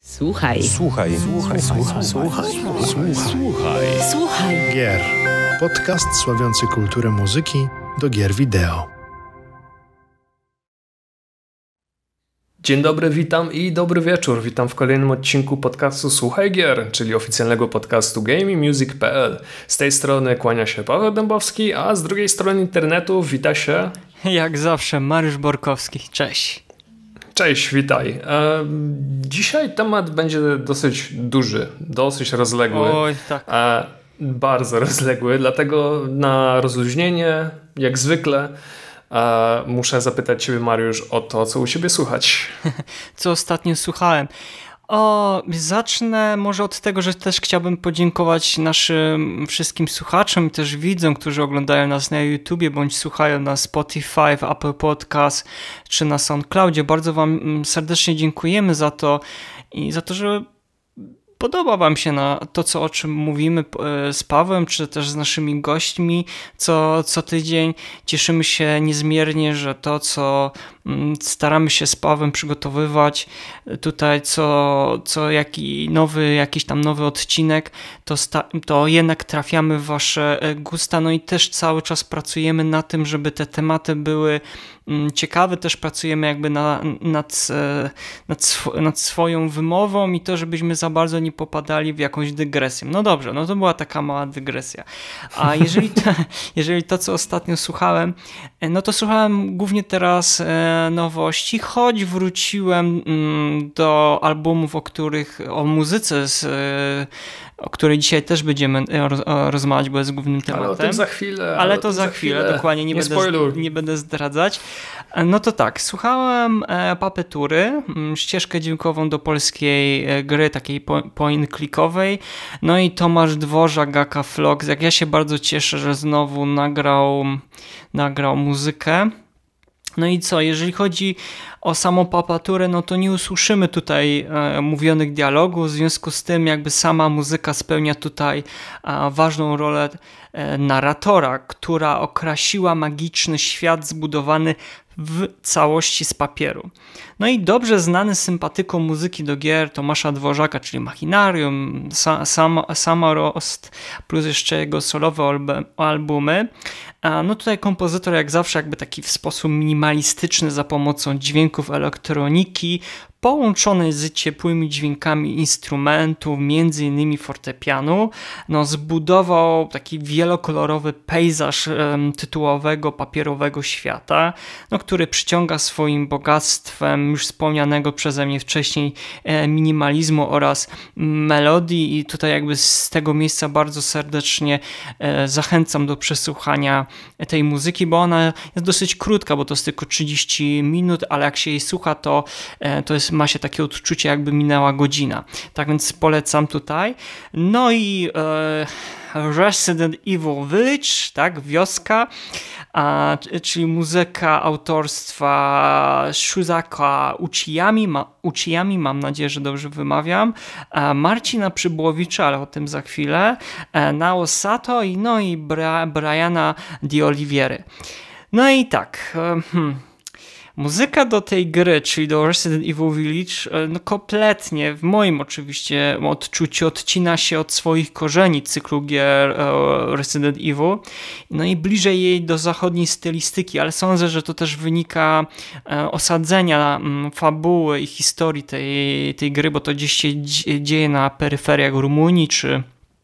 Słuchaj. Słuchaj. Słuchaj. Słuchaj. Słuchaj. Słuchaj. Słuchaj. Gier. Podcast sławiący kulturę muzyki do gier wideo. Dzień dobry, witam i dobry wieczór. Witam w kolejnym odcinku podcastu Słuchaj Gier, czyli oficjalnego podcastu gamingmusic.pl. Z tej strony kłania się Paweł Dębowski, a z drugiej strony internetu wita się... Jak zawsze, Mariusz Borkowski. Cześć. Cześć, witaj. Dzisiaj temat będzie dosyć duży, dosyć rozległy. Oj, tak. Bardzo rozległy, dlatego na rozluźnienie, jak zwykle, muszę zapytać Ciebie, Mariusz, o to, co u Ciebie słychać. Co ostatnio słuchałem? Zacznę może od tego, że też chciałbym podziękować naszym wszystkim słuchaczom i też widzom, którzy oglądają nas na YouTubie bądź słuchają na Spotify, w Apple Podcast czy na SoundCloudzie. Bardzo Wam serdecznie dziękujemy za to i za to, że podoba Wam się na to, o czym mówimy z Pawłem, czy też z naszymi gośćmi co tydzień. Cieszymy się niezmiernie, że to, co staramy się z Pawłem przygotowywać tutaj, jakiś tam nowy odcinek, to jednak trafiamy w Wasze gusta. No i też cały czas pracujemy na tym, żeby te tematy były ciekawe, też pracujemy jakby nad swoją wymową i to, żebyśmy za bardzo nie popadali w jakąś dygresję. No dobrze, no to była taka mała dygresja. A jeżeli to, co ostatnio słuchałem, no to słuchałem głównie teraz nowości, choć wróciłem do albumów, o muzyce, o której dzisiaj też będziemy rozmawiać, bo jest głównym tematem. Ale o tym za chwilę. Ale to za chwilę, dokładnie, nie będę zdradzać. No to tak, słuchałem Papetury, ścieżkę dźwiękową do polskiej gry, takiej point-clickowej, no i Tomasz Dworzak, Gaka Flox. Jak ja się bardzo cieszę, że znowu nagrał muzykę. No i co, jeżeli chodzi o samą papaturę, no to nie usłyszymy tutaj mówionych dialogów, w związku z tym jakby sama muzyka spełnia tutaj ważną rolę narratora, która okrasiła magiczny świat zbudowany w całości z papieru. No i dobrze znany sympatyką muzyki do gier Tomasza Dworzaka, czyli Machinarium, Samorost, plus jeszcze jego solowe albumy. No tutaj kompozytor jak zawsze jakby taki w sposób minimalistyczny za pomocą dźwięków elektroniki połączonej z ciepłymi dźwiękami instrumentów, między innymi fortepianu, no zbudował taki wielokolorowy pejzaż tytułowego papierowego świata, no, który przyciąga swoim bogactwem już wspomnianego przeze mnie wcześniej minimalizmu oraz melodii i tutaj jakby z tego miejsca bardzo serdecznie zachęcam do przesłuchania tej muzyki, bo ona jest dosyć krótka, bo to jest tylko 30 minut, ale jak się jej słucha, to ma się takie odczucie, jakby minęła godzina. Tak więc polecam tutaj. No i Resident Evil Village, tak, wioska, czyli muzyka autorstwa Shuzaka Uchiyami, mam nadzieję, że dobrze wymawiam, Marcina Przybłowicza, ale o tym za chwilę, Nao Sato i Briana Di Oliviery. No i tak, muzyka do tej gry, czyli do Resident Evil Village, no kompletnie, w moim oczywiście odczuciu, odcina się od swoich korzeni cyklu gier Resident Evil, no i bliżej jej do zachodniej stylistyki, ale sądzę, że to też wynika osadzenia fabuły i historii tej gry, bo to gdzieś się dzieje na peryferiach Rumunii, czy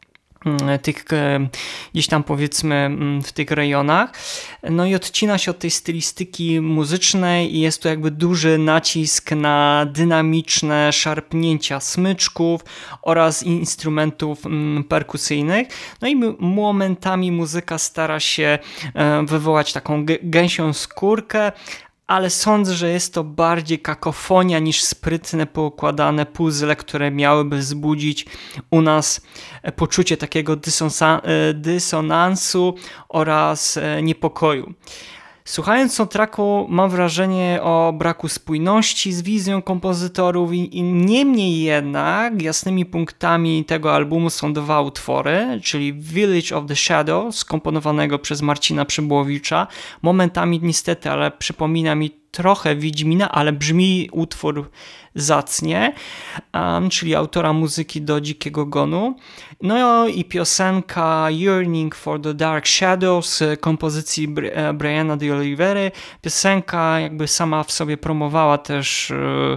gdzieś tam powiedzmy w tych rejonach, no i odcina się od tej stylistyki muzycznej i jest tu jakby duży nacisk na dynamiczne szarpnięcia smyczków oraz instrumentów perkusyjnych, no i momentami muzyka stara się wywołać taką gęsią skórkę, ale sądzę, że jest to bardziej kakofonia niż sprytne, poukładane puzzle, które miałyby wzbudzić u nas poczucie takiego dysonansu oraz niepokoju. Słuchając soundtracku mam wrażenie o braku spójności z wizją kompozytorów i niemniej jednak jasnymi punktami tego albumu są dwa utwory, czyli Village of the Shadow skomponowanego przez Marcina Przybłowicza. Momentami niestety, ale przypomina mi trochę Wiedźmina, ale brzmi utwór zacnie, czyli autora muzyki do Dzikiego Gonu. No i piosenka Yearning for the Dark Shadows kompozycji Briana de Oliveira. Piosenka jakby sama w sobie promowała też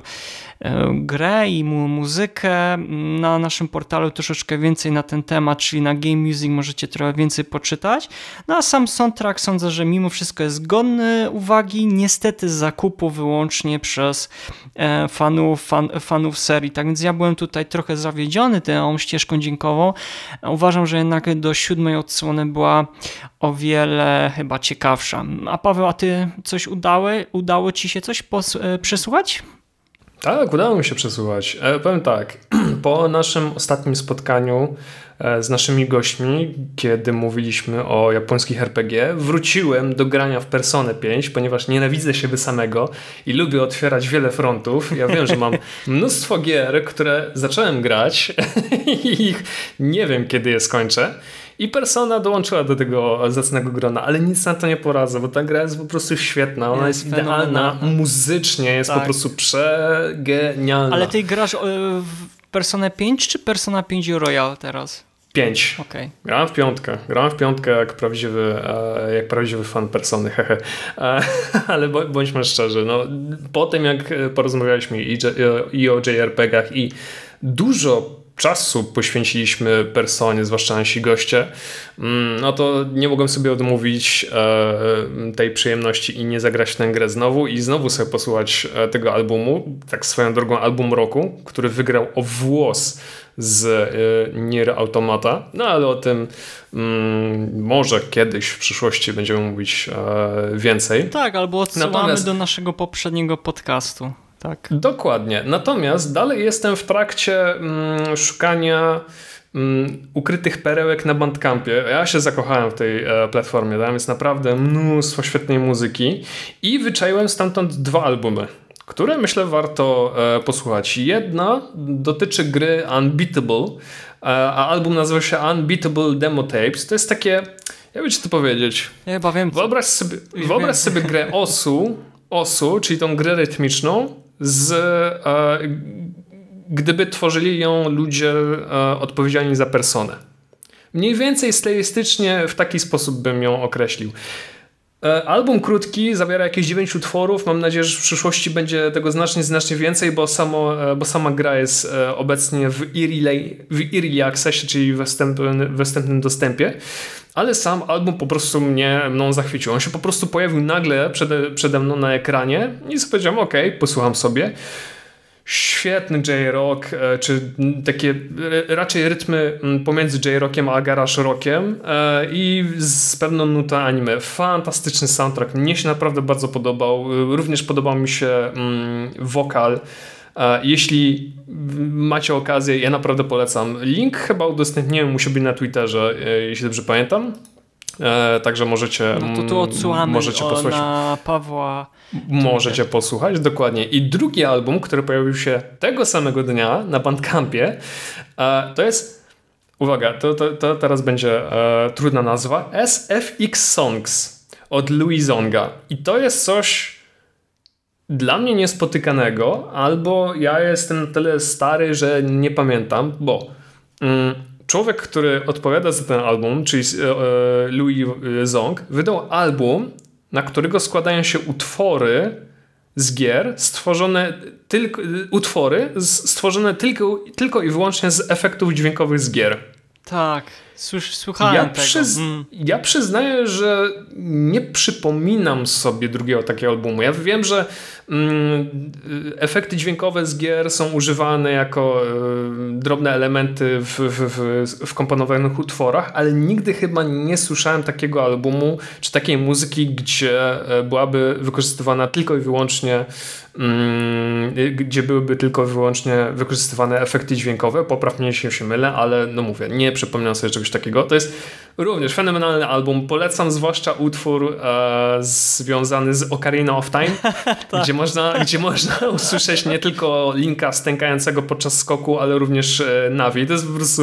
grę i muzykę. Na naszym portalu troszeczkę więcej na ten temat, czyli na Game Music możecie trochę więcej poczytać. No a sam soundtrack sądzę, że mimo wszystko jest godny uwagi, niestety z zakupu wyłącznie przez fanów serii. Tak więc ja byłem tutaj trochę zawiedziony tą ścieżką dźwiękową. Uważam, że jednak do 7. odsłony była o wiele chyba ciekawsza. A Paweł, a ty coś udało ci się coś przesłuchać? Tak, udało mi się przesłuchać. Powiem tak, po naszym ostatnim spotkaniu z naszymi gośćmi, kiedy mówiliśmy o japońskich RPG, wróciłem do grania w Personę 5, ponieważ nienawidzę siebie samego i lubię otwierać wiele frontów. Ja wiem, że mam mnóstwo gier, które zacząłem grać i ich nie wiem, kiedy je skończę. I Persona dołączyła do tego zacnego grona, ale nic na to nie poradzę, bo ta gra jest po prostu świetna, ona jest idealna, muzycznie jest po prostu przegenialna. Ale ty grasz w Personę 5 czy Persona 5 Royal teraz? 5. Okay. Grałem w piątkę jak prawdziwy fan Persony, hehe. Ale bądźmy szczerzy, no, po tym jak porozmawialiśmy i o JRPG-ach i dużo czasu poświęciliśmy Personie, zwłaszcza nasi goście, no to nie mogłem sobie odmówić tej przyjemności i nie zagrać w tę grę znowu i znowu sobie posłuchać tego albumu, tak swoją drogą album roku, który wygrał o włos z Nier Automata, no ale o tym może kiedyś w przyszłości będziemy mówić więcej. Tak, albo odsyłamy do naszego poprzedniego podcastu. Tak. Dokładnie. Natomiast dalej jestem w trakcie szukania ukrytych perełek na Bandcampie. Ja się zakochałem w tej platformie. Tam jest naprawdę mnóstwo świetnej muzyki i wyczaiłem stamtąd 2 albumy, które myślę warto posłuchać. Jedna dotyczy gry Unbeatable, a album nazywa się Unbeatable Demo Tapes. To jest takie, jakby ci to powiedzieć. Ja chyba wiem. Wyobraź sobie grę Osu, czyli tą grę rytmiczną, gdyby tworzyli ją ludzie odpowiedzialni za Personę. Mniej więcej stylistycznie w taki sposób bym ją określił. Album krótki, zawiera jakieś 9 utworów. Mam nadzieję, że w przyszłości będzie tego znacznie więcej, bo sama gra jest obecnie w Early Accessie, czyli w wstępnym dostępie. Ale sam album po prostu mną zachwycił. On się po prostu pojawił nagle przede mną na ekranie i sobie powiedziałem, okej, posłucham sobie. Świetny J-Rock, czy takie raczej rytmy pomiędzy J-Rockiem a garage rockiem i z pewną nutą anime. Fantastyczny soundtrack. Mnie się naprawdę bardzo podobał. Również podobał mi się wokal. Jeśli macie okazję, ja naprawdę polecam. Link chyba udostępniłem u siebie na Twitterze, jeśli dobrze pamiętam. Także możecie, no to tu odsyłamy posłuchać. Na Pawła. Możecie posłuchać, dokładnie. I drugi album, który pojawił się tego samego dnia na Bandcampie, to jest, uwaga, to teraz będzie trudna nazwa, SFX Songs od Louis Zonga. I to jest coś dla mnie niespotykanego, albo ja jestem na tyle stary, że nie pamiętam, bo człowiek, który odpowiada za ten album, czyli Louis Zong, wydał album, na którego składają się utwory z gier stworzone tylko i wyłącznie z efektów dźwiękowych z gier. Tak, słuchałem tego. Ja przyznaję, że nie przypominam sobie drugiego takiego albumu. Ja wiem, że efekty dźwiękowe z gier są używane jako drobne elementy w komponowanych utworach, ale nigdy chyba nie słyszałem takiego albumu czy takiej muzyki, gdzie byłaby wykorzystywana tylko i wyłącznie gdzie byłyby tylko i wyłącznie wykorzystywane efekty dźwiękowe. Popraw mnie, jeśli się mylę, ale no mówię, nie przypominam sobie czegoś takiego. To jest również fenomenalny album. Polecam zwłaszcza utwór związany z Ocarina of Time, tak. gdzie można usłyszeć nie tylko Linka stękającego podczas skoku, ale również Navi. To jest po prostu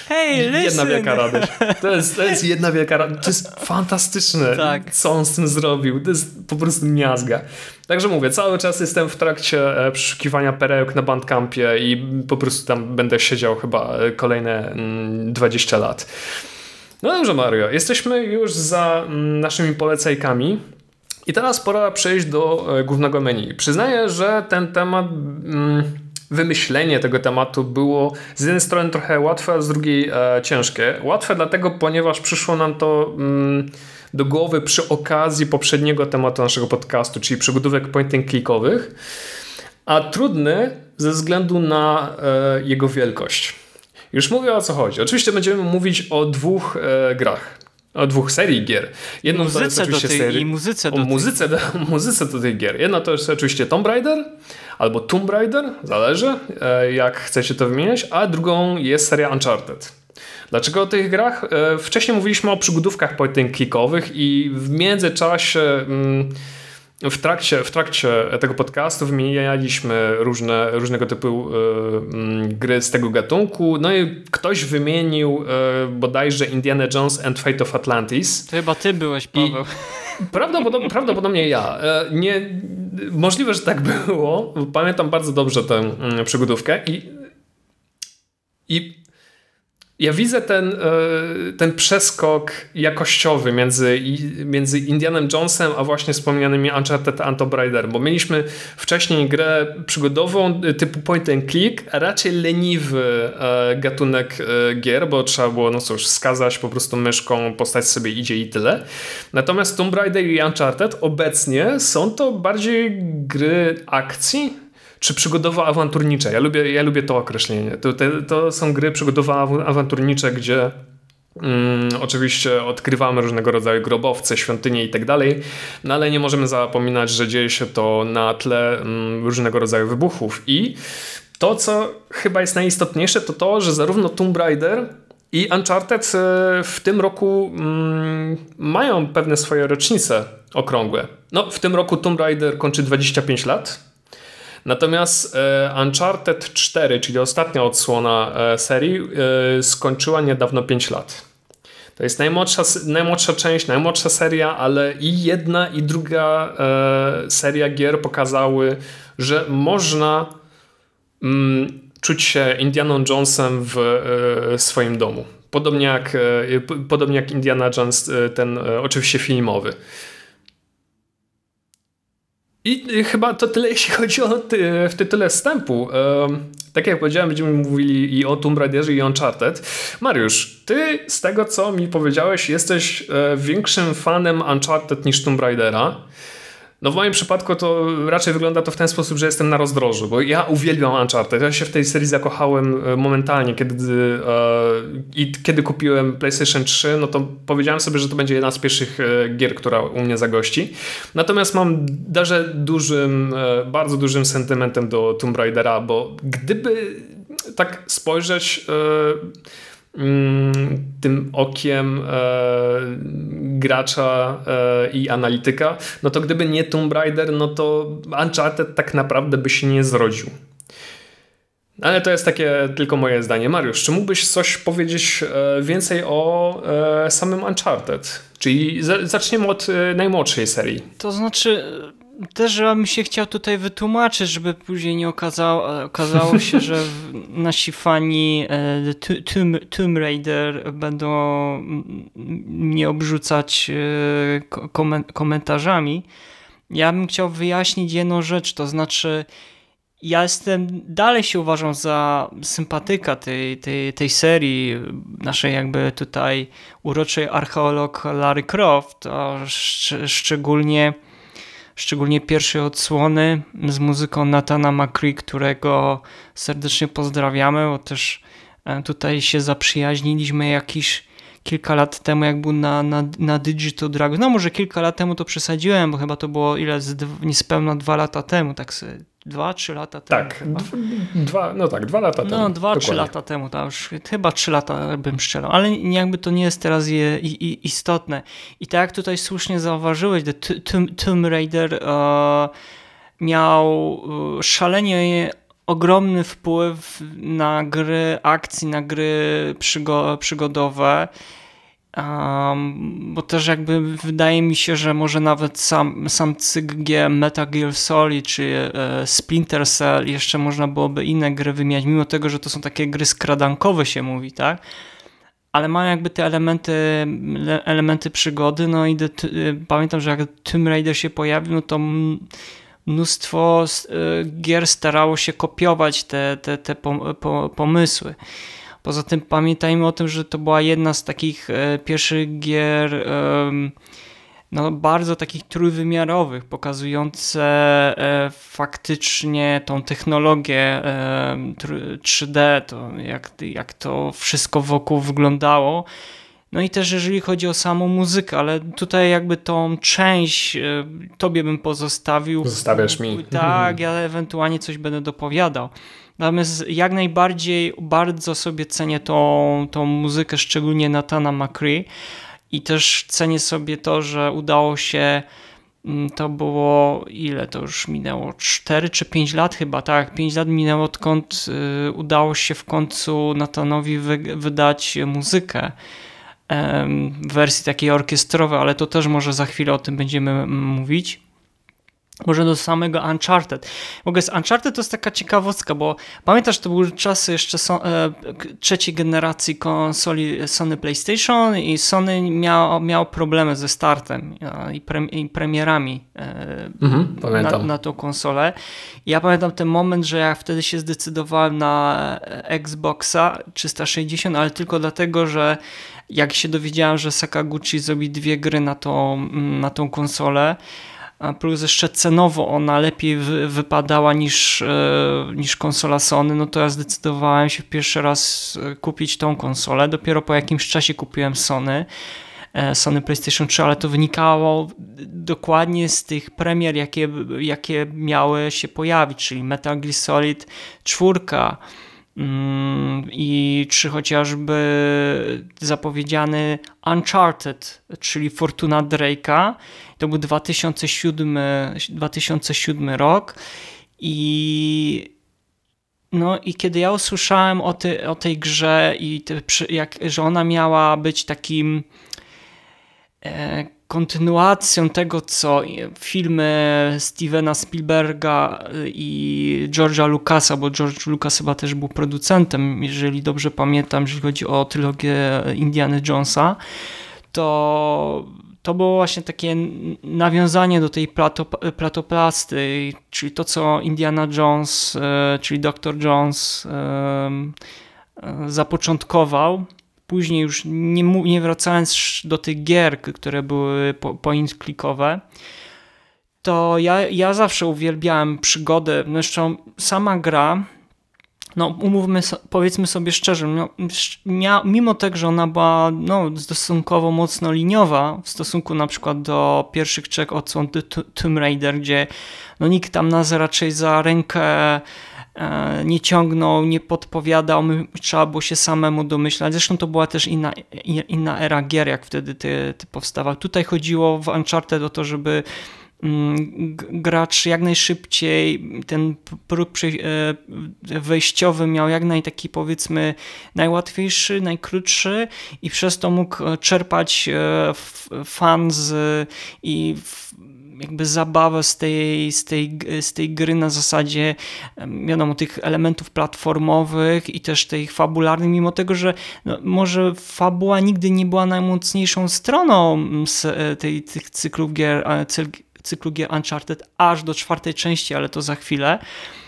jedna wielka radość. To jest jedna wielka radość. To jest fantastyczne, co on z tym zrobił. To jest po prostu miazga. Także mówię, cały czas jestem w trakcie przeszukiwania perełek na Bandcampie i po prostu tam będę siedział chyba kolejne 20 lat. No dobrze, Mario, jesteśmy już za naszymi polecajkami i teraz pora przejść do głównego menu. Przyznaję, że ten temat, wymyślenie tego tematu było z jednej strony trochę łatwe, a z drugiej ciężkie. Łatwe dlatego, ponieważ przyszło nam to do głowy przy okazji poprzedniego tematu naszego podcastu, czyli przygodówek point-and-clickowych, a trudny ze względu na jego wielkość. Już mówię, o co chodzi. Oczywiście będziemy mówić o dwóch grach. O dwóch serii gier. Jedną to jest oczywiście muzyce do tych gier. Jedna to jest oczywiście Tomb Raider albo Tomb Raider, zależy jak chcecie to wymieniać, a drugą jest seria Uncharted. Dlaczego o tych grach? Wcześniej mówiliśmy o przygodówkach point-and-clickowych i w międzyczasie w trakcie tego podcastu wymienialiśmy różnego typu gry z tego gatunku. No i ktoś wymienił bodajże Indiana Jones and Fate of Atlantis. To chyba ty byłeś, Paweł. Prawdopodobnie ja. Możliwe, że tak było. Pamiętam bardzo dobrze tę przygodówkę i ja widzę ten przeskok jakościowy między Indianem Jonesem a właśnie wspomnianymi Uncharted and Tomb Raider, bo mieliśmy wcześniej grę przygodową typu point and click, a raczej leniwy gatunek gier, bo trzeba było wskazać po prostu myszką, postać sobie idzie i tyle. Natomiast Tomb Raider i Uncharted obecnie są to bardziej gry akcji, czy przygodowo-awanturnicze. Ja lubię to określenie. To są gry przygodowo-awanturnicze, gdzie oczywiście odkrywamy różnego rodzaju grobowce, świątynie i tak dalej, no ale nie możemy zapominać, że dzieje się to na tle różnego rodzaju wybuchów. I to, co chyba jest najistotniejsze, to to, że zarówno Tomb Raider i Uncharted w tym roku mają pewne swoje rocznice okrągłe. No, w tym roku Tomb Raider kończy 25 lat. Natomiast Uncharted 4, czyli ostatnia odsłona serii, skończyła niedawno 5 lat. To jest najmłodsza część, najmłodsza seria, ale i jedna i druga seria gier pokazały, że można czuć się Indianą Jonesem w swoim domu. Podobnie jak Indiana Jones, ten oczywiście filmowy. I chyba to tyle, jeśli chodzi o w tytule wstępu. Tak jak powiedziałem, będziemy mówili i o Tomb Raiderze i o Uncharted. Mariusz, ty z tego, co mi powiedziałeś, jesteś większym fanem Uncharted niż Tomb Raidera. No w moim przypadku to raczej wygląda to w ten sposób, że jestem na rozdrożu, bo ja uwielbiam Uncharted. Ja się w tej serii zakochałem momentalnie, kiedy kupiłem PlayStation 3, no to powiedziałem sobie, że to będzie jedna z pierwszych gier, która u mnie zagości. Natomiast mam darze bardzo dużym sentymentem do Tomb Raidera, bo gdyby tak spojrzeć tym okiem gracza i analityka, no to gdyby nie Tomb Raider, no to Uncharted tak naprawdę by się nie zrodził. Ale to jest takie tylko moje zdanie. Mariusz, czy mógłbyś coś powiedzieć więcej o samym Uncharted? Czyli zaczniemy od najmłodszej serii. To znaczy, też bym się chciał tutaj wytłumaczyć, żeby później nie okazało się, że nasi fani Tomb Raider będą mnie obrzucać komentarzami. Ja bym chciał wyjaśnić jedną rzecz, to znaczy dalej się uważam za sympatyka tej serii, naszej jakby tutaj uroczej archeolog Lara Croft, a szczególnie pierwszej odsłony z muzyką Nathana McCree, którego serdecznie pozdrawiamy, bo też tutaj się zaprzyjaźniliśmy kilka lat temu, jak był na Digital Dragon. No może kilka lat temu to przesadziłem, bo chyba to było niespełna 2 lata temu, tak sobie 2-3 lata temu. Tak, 2 lata temu. No 2-3 lata temu, to już chyba 3 lata bym strzelał, ale jakby to nie jest teraz istotne. I tak jak tutaj słusznie zauważyłeś, Tomb Raider miał szalenie ogromny wpływ na gry akcji, na gry przygodowe. Bo też jakby wydaje mi się, że może nawet sam cykl gier Metal Gear Solid czy Splinter Cell, jeszcze można byłoby inne gry wymieniać, mimo tego, że to są takie gry skradankowe się mówi, tak? Ale mają jakby te elementy przygody, no i pamiętam, że jak Tomb Raider się pojawił, no to mnóstwo gier starało się kopiować te pomysły. Poza tym pamiętajmy o tym, że to była jedna z takich pierwszych gier no, bardzo takich trójwymiarowych, pokazujące faktycznie tą technologię 3D, to jak to wszystko wokół wyglądało. No i też jeżeli chodzi o samą muzykę, ale tutaj jakby tą część tobie bym pozostawił. Zostawiasz mi. Tak, ja ewentualnie coś będę dopowiadał. Natomiast jak najbardziej bardzo sobie cenię tą muzykę, szczególnie Nathana McCree i też cenię sobie to, że udało się, to było ile to już minęło, 4 czy 5 lat chyba, tak, 5 lat minęło odkąd udało się w końcu Nathanowi wydać muzykę w wersji takiej orkiestrowej, ale to też może za chwilę o tym będziemy mówić. Może do samego Uncharted. W ogóle z Uncharted to jest taka ciekawostka, bo pamiętasz, to były czasy jeszcze trzeciej generacji konsoli Sony PlayStation i Sony miał problemy ze startem i premierami na tą konsolę. I ja pamiętam ten moment, że ja wtedy się zdecydowałem na Xboxa 360, ale tylko dlatego, że jak się dowiedziałem, że Sakaguchi zrobi 2 gry na tą konsolę, a plus jeszcze cenowo ona lepiej wypadała niż konsola Sony, no to ja zdecydowałem się pierwszy raz kupić tą konsolę. Dopiero po jakimś czasie kupiłem Sony PlayStation 3, ale to wynikało dokładnie z tych premier, jakie miały się pojawić, czyli Metal Gear Solid 4, i czy chociażby zapowiedziany Uncharted, czyli Fortuna Drake'a. To był 2007 rok i kiedy ja usłyszałem o tej grze i że ona miała być takim kontynuacją tego, co filmy Stevena Spielberga i George'a Lucasa, bo George Lucas chyba też był producentem, jeżeli dobrze pamiętam, jeżeli chodzi o trylogię Indiana Jonesa, to było właśnie takie nawiązanie do tej platoplasty, czyli to, co Indiana Jones, czyli Dr. Jones zapoczątkował. Później już nie wracając do tych gier, które były point-clickowe, to ja zawsze uwielbiałem przygodę. Zresztą sama gra, no powiedzmy sobie szczerze, mimo tego, że ona była stosunkowo mocno liniowa w stosunku na przykład do pierwszych 3 odsłon Tomb Raider, gdzie nikt tam nas raczej za rękę nie ciągnął, nie podpowiadał, trzeba było się samemu domyślać. Zresztą to była też inna era gier, jak wtedy ty powstawał. Tutaj chodziło w Uncharted o to, żeby gracz jak najszybciej ten próg wejściowy miał jak taki, powiedzmy, najłatwiejszy, najkrótszy i przez to mógł czerpać fan i jakby zabawę z tej gry na zasadzie, wiadomo, tych elementów platformowych i też tych fabularnych, mimo tego, że może fabuła nigdy nie była najmocniejszą stroną tych cyklów gier Uncharted aż do 4. części, ale to za chwilę,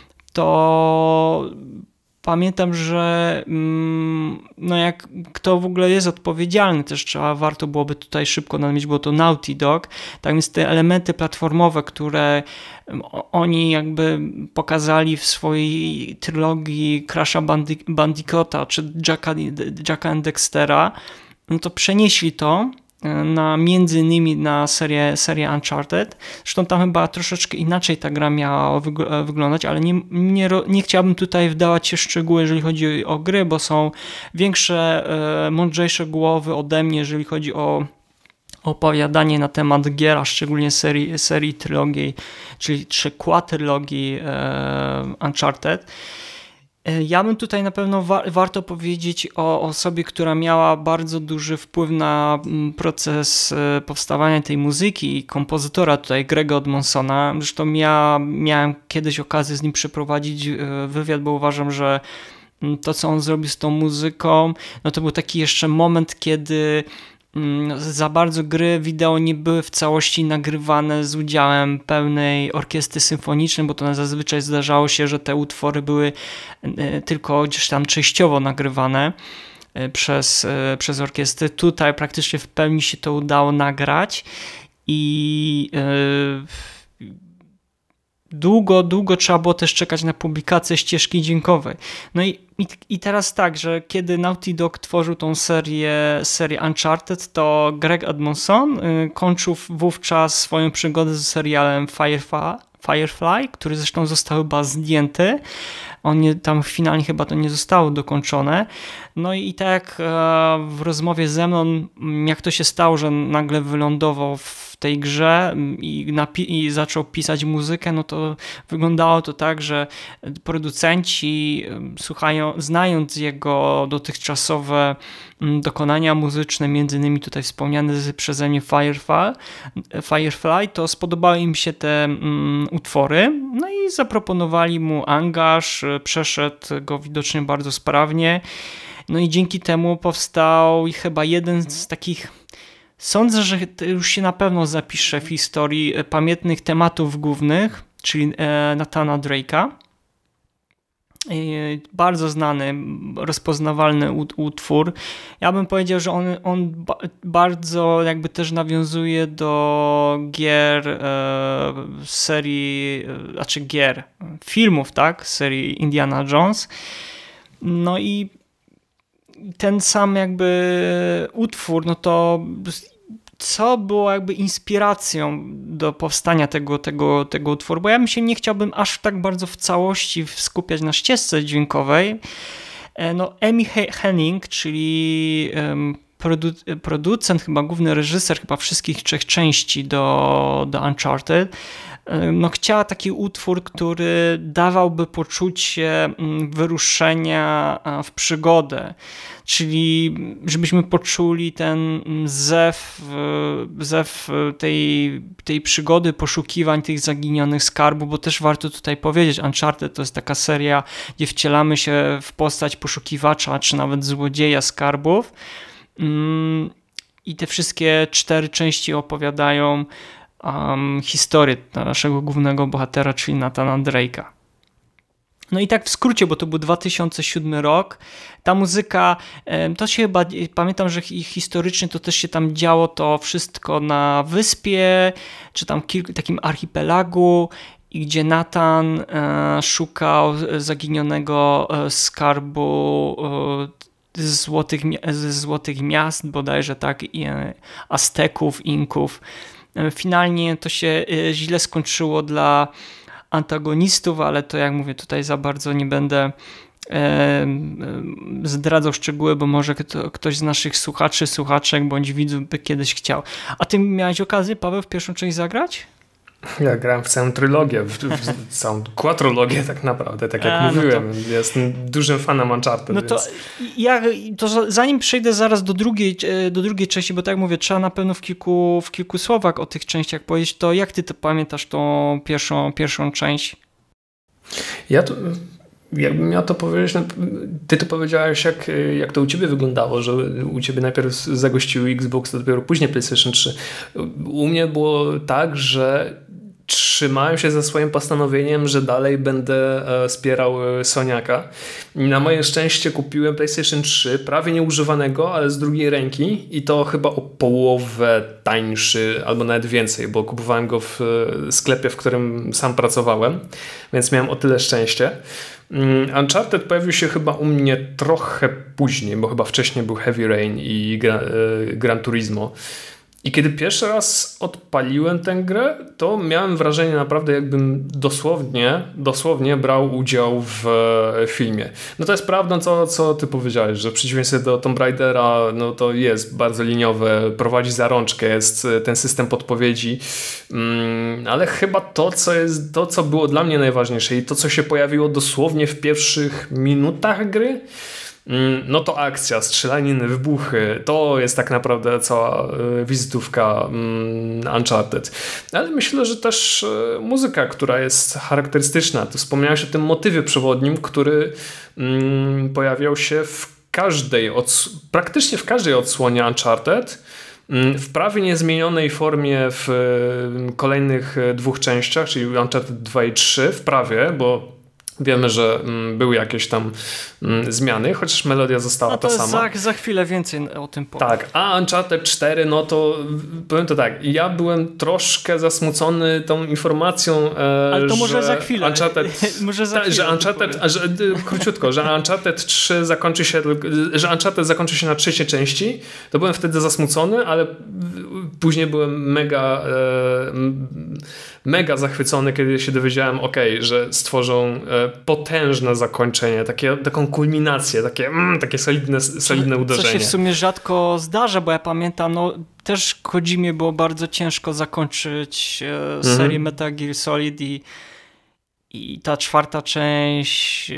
to pamiętam, że jak kto w ogóle jest odpowiedzialny, też warto byłoby tutaj szybko nadmienić, było to Naughty Dog. Tak więc te elementy platformowe, które oni jakby pokazali w swojej trylogii Crasha Bandicoota czy Jacka and Dextera, no to przenieśli to między innymi na serię Uncharted. Zresztą tam chyba troszeczkę inaczej ta gra miała wyglądać, ale nie chciałbym tutaj wdawać się w szczegóły, jeżeli chodzi o gry, bo są większe, mądrzejsze głowy ode mnie, jeżeli chodzi o opowiadanie na temat gier, a szczególnie serii trylogii, czyli quadrylogii Uncharted. Ja bym tutaj na pewno warto powiedzieć o osobie, która miała bardzo duży wpływ na proces powstawania tej muzyki i kompozytora tutaj, Grega Edmonsona. Zresztą miałem kiedyś okazję z nim przeprowadzić wywiad, bo uważam, że to, co on zrobił z tą muzyką, no to był taki jeszcze moment, kiedy za bardzo gry wideo nie były w całości nagrywane z udziałem pełnej orkiestry symfonicznej, bo to zazwyczaj zdarzało się, że te utwory były tylko gdzieś tam częściowo nagrywane przez orkiestrę. Tutaj praktycznie w pełni się to udało nagrać i długo trzeba było też czekać na publikację ścieżki dźwiękowej. No i teraz tak, że kiedy Naughty Dog tworzył tą serię Uncharted, to Greg Edmonson kończył wówczas swoją przygodę z serialem Firefly, który zresztą został chyba zdjęty. Tam finalnie chyba to nie zostało dokończone. No i tak jak w rozmowie ze mną, jak to się stało, że nagle wylądował w tej grze i zaczął pisać muzykę, no to wyglądało to tak, że producenci znając jego dotychczasowe dokonania muzyczne, między innymi tutaj wspomniane przeze mnie Firefly, to spodobały im się te utwory, no i zaproponowali mu angaż, przeszedł go widocznie bardzo sprawnie, no i dzięki temu powstał chyba jeden z takich, sądzę, że już się na pewno zapisze w historii pamiętnych tematów głównych, czyli Nathana Drake'a. Bardzo znany, rozpoznawalny utwór. Ja bym powiedział, że on bardzo jakby też nawiązuje do gier serii, filmów, tak, serii Indiana Jones. No i ten sam jakby utwór, no to co było jakby inspiracją do powstania tego utworu, bo ja nie chciałbym aż tak bardzo w całości skupiać na ścieżce dźwiękowej. No Amy Hennig, czyli producent, chyba główny reżyser chyba wszystkich 3 części do Uncharted, no chciała taki utwór, który dawałby poczucie wyruszenia w przygodę, czyli żebyśmy poczuli ten zew tej przygody, poszukiwań tych zaginionych skarbów, bo też warto tutaj powiedzieć, Uncharted to jest taka seria, gdzie wcielamy się w postać poszukiwacza, czy nawet złodzieja skarbów i te wszystkie 4 części opowiadają historię naszego głównego bohatera, czyli Nathana Drake'a. No i tak w skrócie, bo to był 2007 rok. Ta muzyka, to się chyba, pamiętam, że historycznie to też się tam działo to wszystko na wyspie, czy tam takim archipelagu, i gdzie Nathan szukał zaginionego skarbu ze złotych miast, bodajże tak, Azteków, Inków. Finalnie to się źle skończyło dla antagonistów, ale to jak mówię, tutaj za bardzo nie będę zdradzał szczegóły, bo może ktoś z naszych słuchaczek bądź widzów by kiedyś chciał. A ty miałeś okazję, Paweł, w pierwszą część zagrać? Ja grałem w całą trylogię, w całą quadrologię tak naprawdę, tak jak mówiłem. No to... Jestem dużym fanem Uncharted. No to, to zanim przejdę zaraz do drugiej części, bo tak jak mówię, trzeba na pewno w kilku słowach o tych częściach powiedzieć, to jak ty to pamiętasz tą pierwszą część? Jakbym miał to powiedzieć, ty to powiedziałeś, jak to u ciebie wyglądało, że u ciebie najpierw zagościł Xbox, to dopiero później PlayStation 3. U mnie było tak, że trzymałem się za swoim postanowieniem, że dalej będę wspierał Soniaka. I na moje szczęście kupiłem PlayStation 3, prawie nieużywanego, ale z drugiej ręki i to chyba o połowę tańszy, albo nawet więcej, bo kupowałem go w sklepie, w którym sam pracowałem, więc miałem o tyle szczęście. Uncharted pojawił się chyba u mnie trochę później, bo chyba wcześniej był Heavy Rain i Gran Turismo. I kiedy pierwszy raz odpaliłem tę grę, to miałem wrażenie naprawdę, jakbym dosłownie brał udział w filmie. No to jest prawda, co ty powiedziałeś, że w przeciwieństwie do Tomb Raidera, no to jest bardzo liniowe, prowadzi za rączkę, jest ten system podpowiedzi, ale chyba to, co było dla mnie najważniejsze i to, co się pojawiło dosłownie w pierwszych minutach gry, no to akcja, strzelaniny, wybuchy, to jest tak naprawdę cała wizytówka Uncharted. Ale myślę, że też muzyka, która jest charakterystyczna. Ty wspomniałeś o tym motywie przewodnim, który pojawiał się praktycznie w każdej odsłonie Uncharted, w prawie niezmienionej formie w kolejnych 2 częściach, czyli Uncharted 2 i 3 w prawie, bo wiemy, że były jakieś tam zmiany, chociaż melodia została ta sama. Za chwilę więcej o tym powiem. Tak, a Uncharted 4, no to powiem to tak, ja byłem troszkę zasmucony tą informacją, ale to może za chwilę. Króciutko, że Uncharted 3 że Uncharted zakończy się na 3. części, to byłem wtedy zasmucony, ale później byłem mega zachwycony, kiedy się dowiedziałem, że stworzą potężne zakończenie, taką kulminację, takie solidne uderzenie. Co się w sumie rzadko zdarza, bo ja pamiętam, też Kojimie było bardzo ciężko zakończyć serię Metal Gear Solid i ta 4. część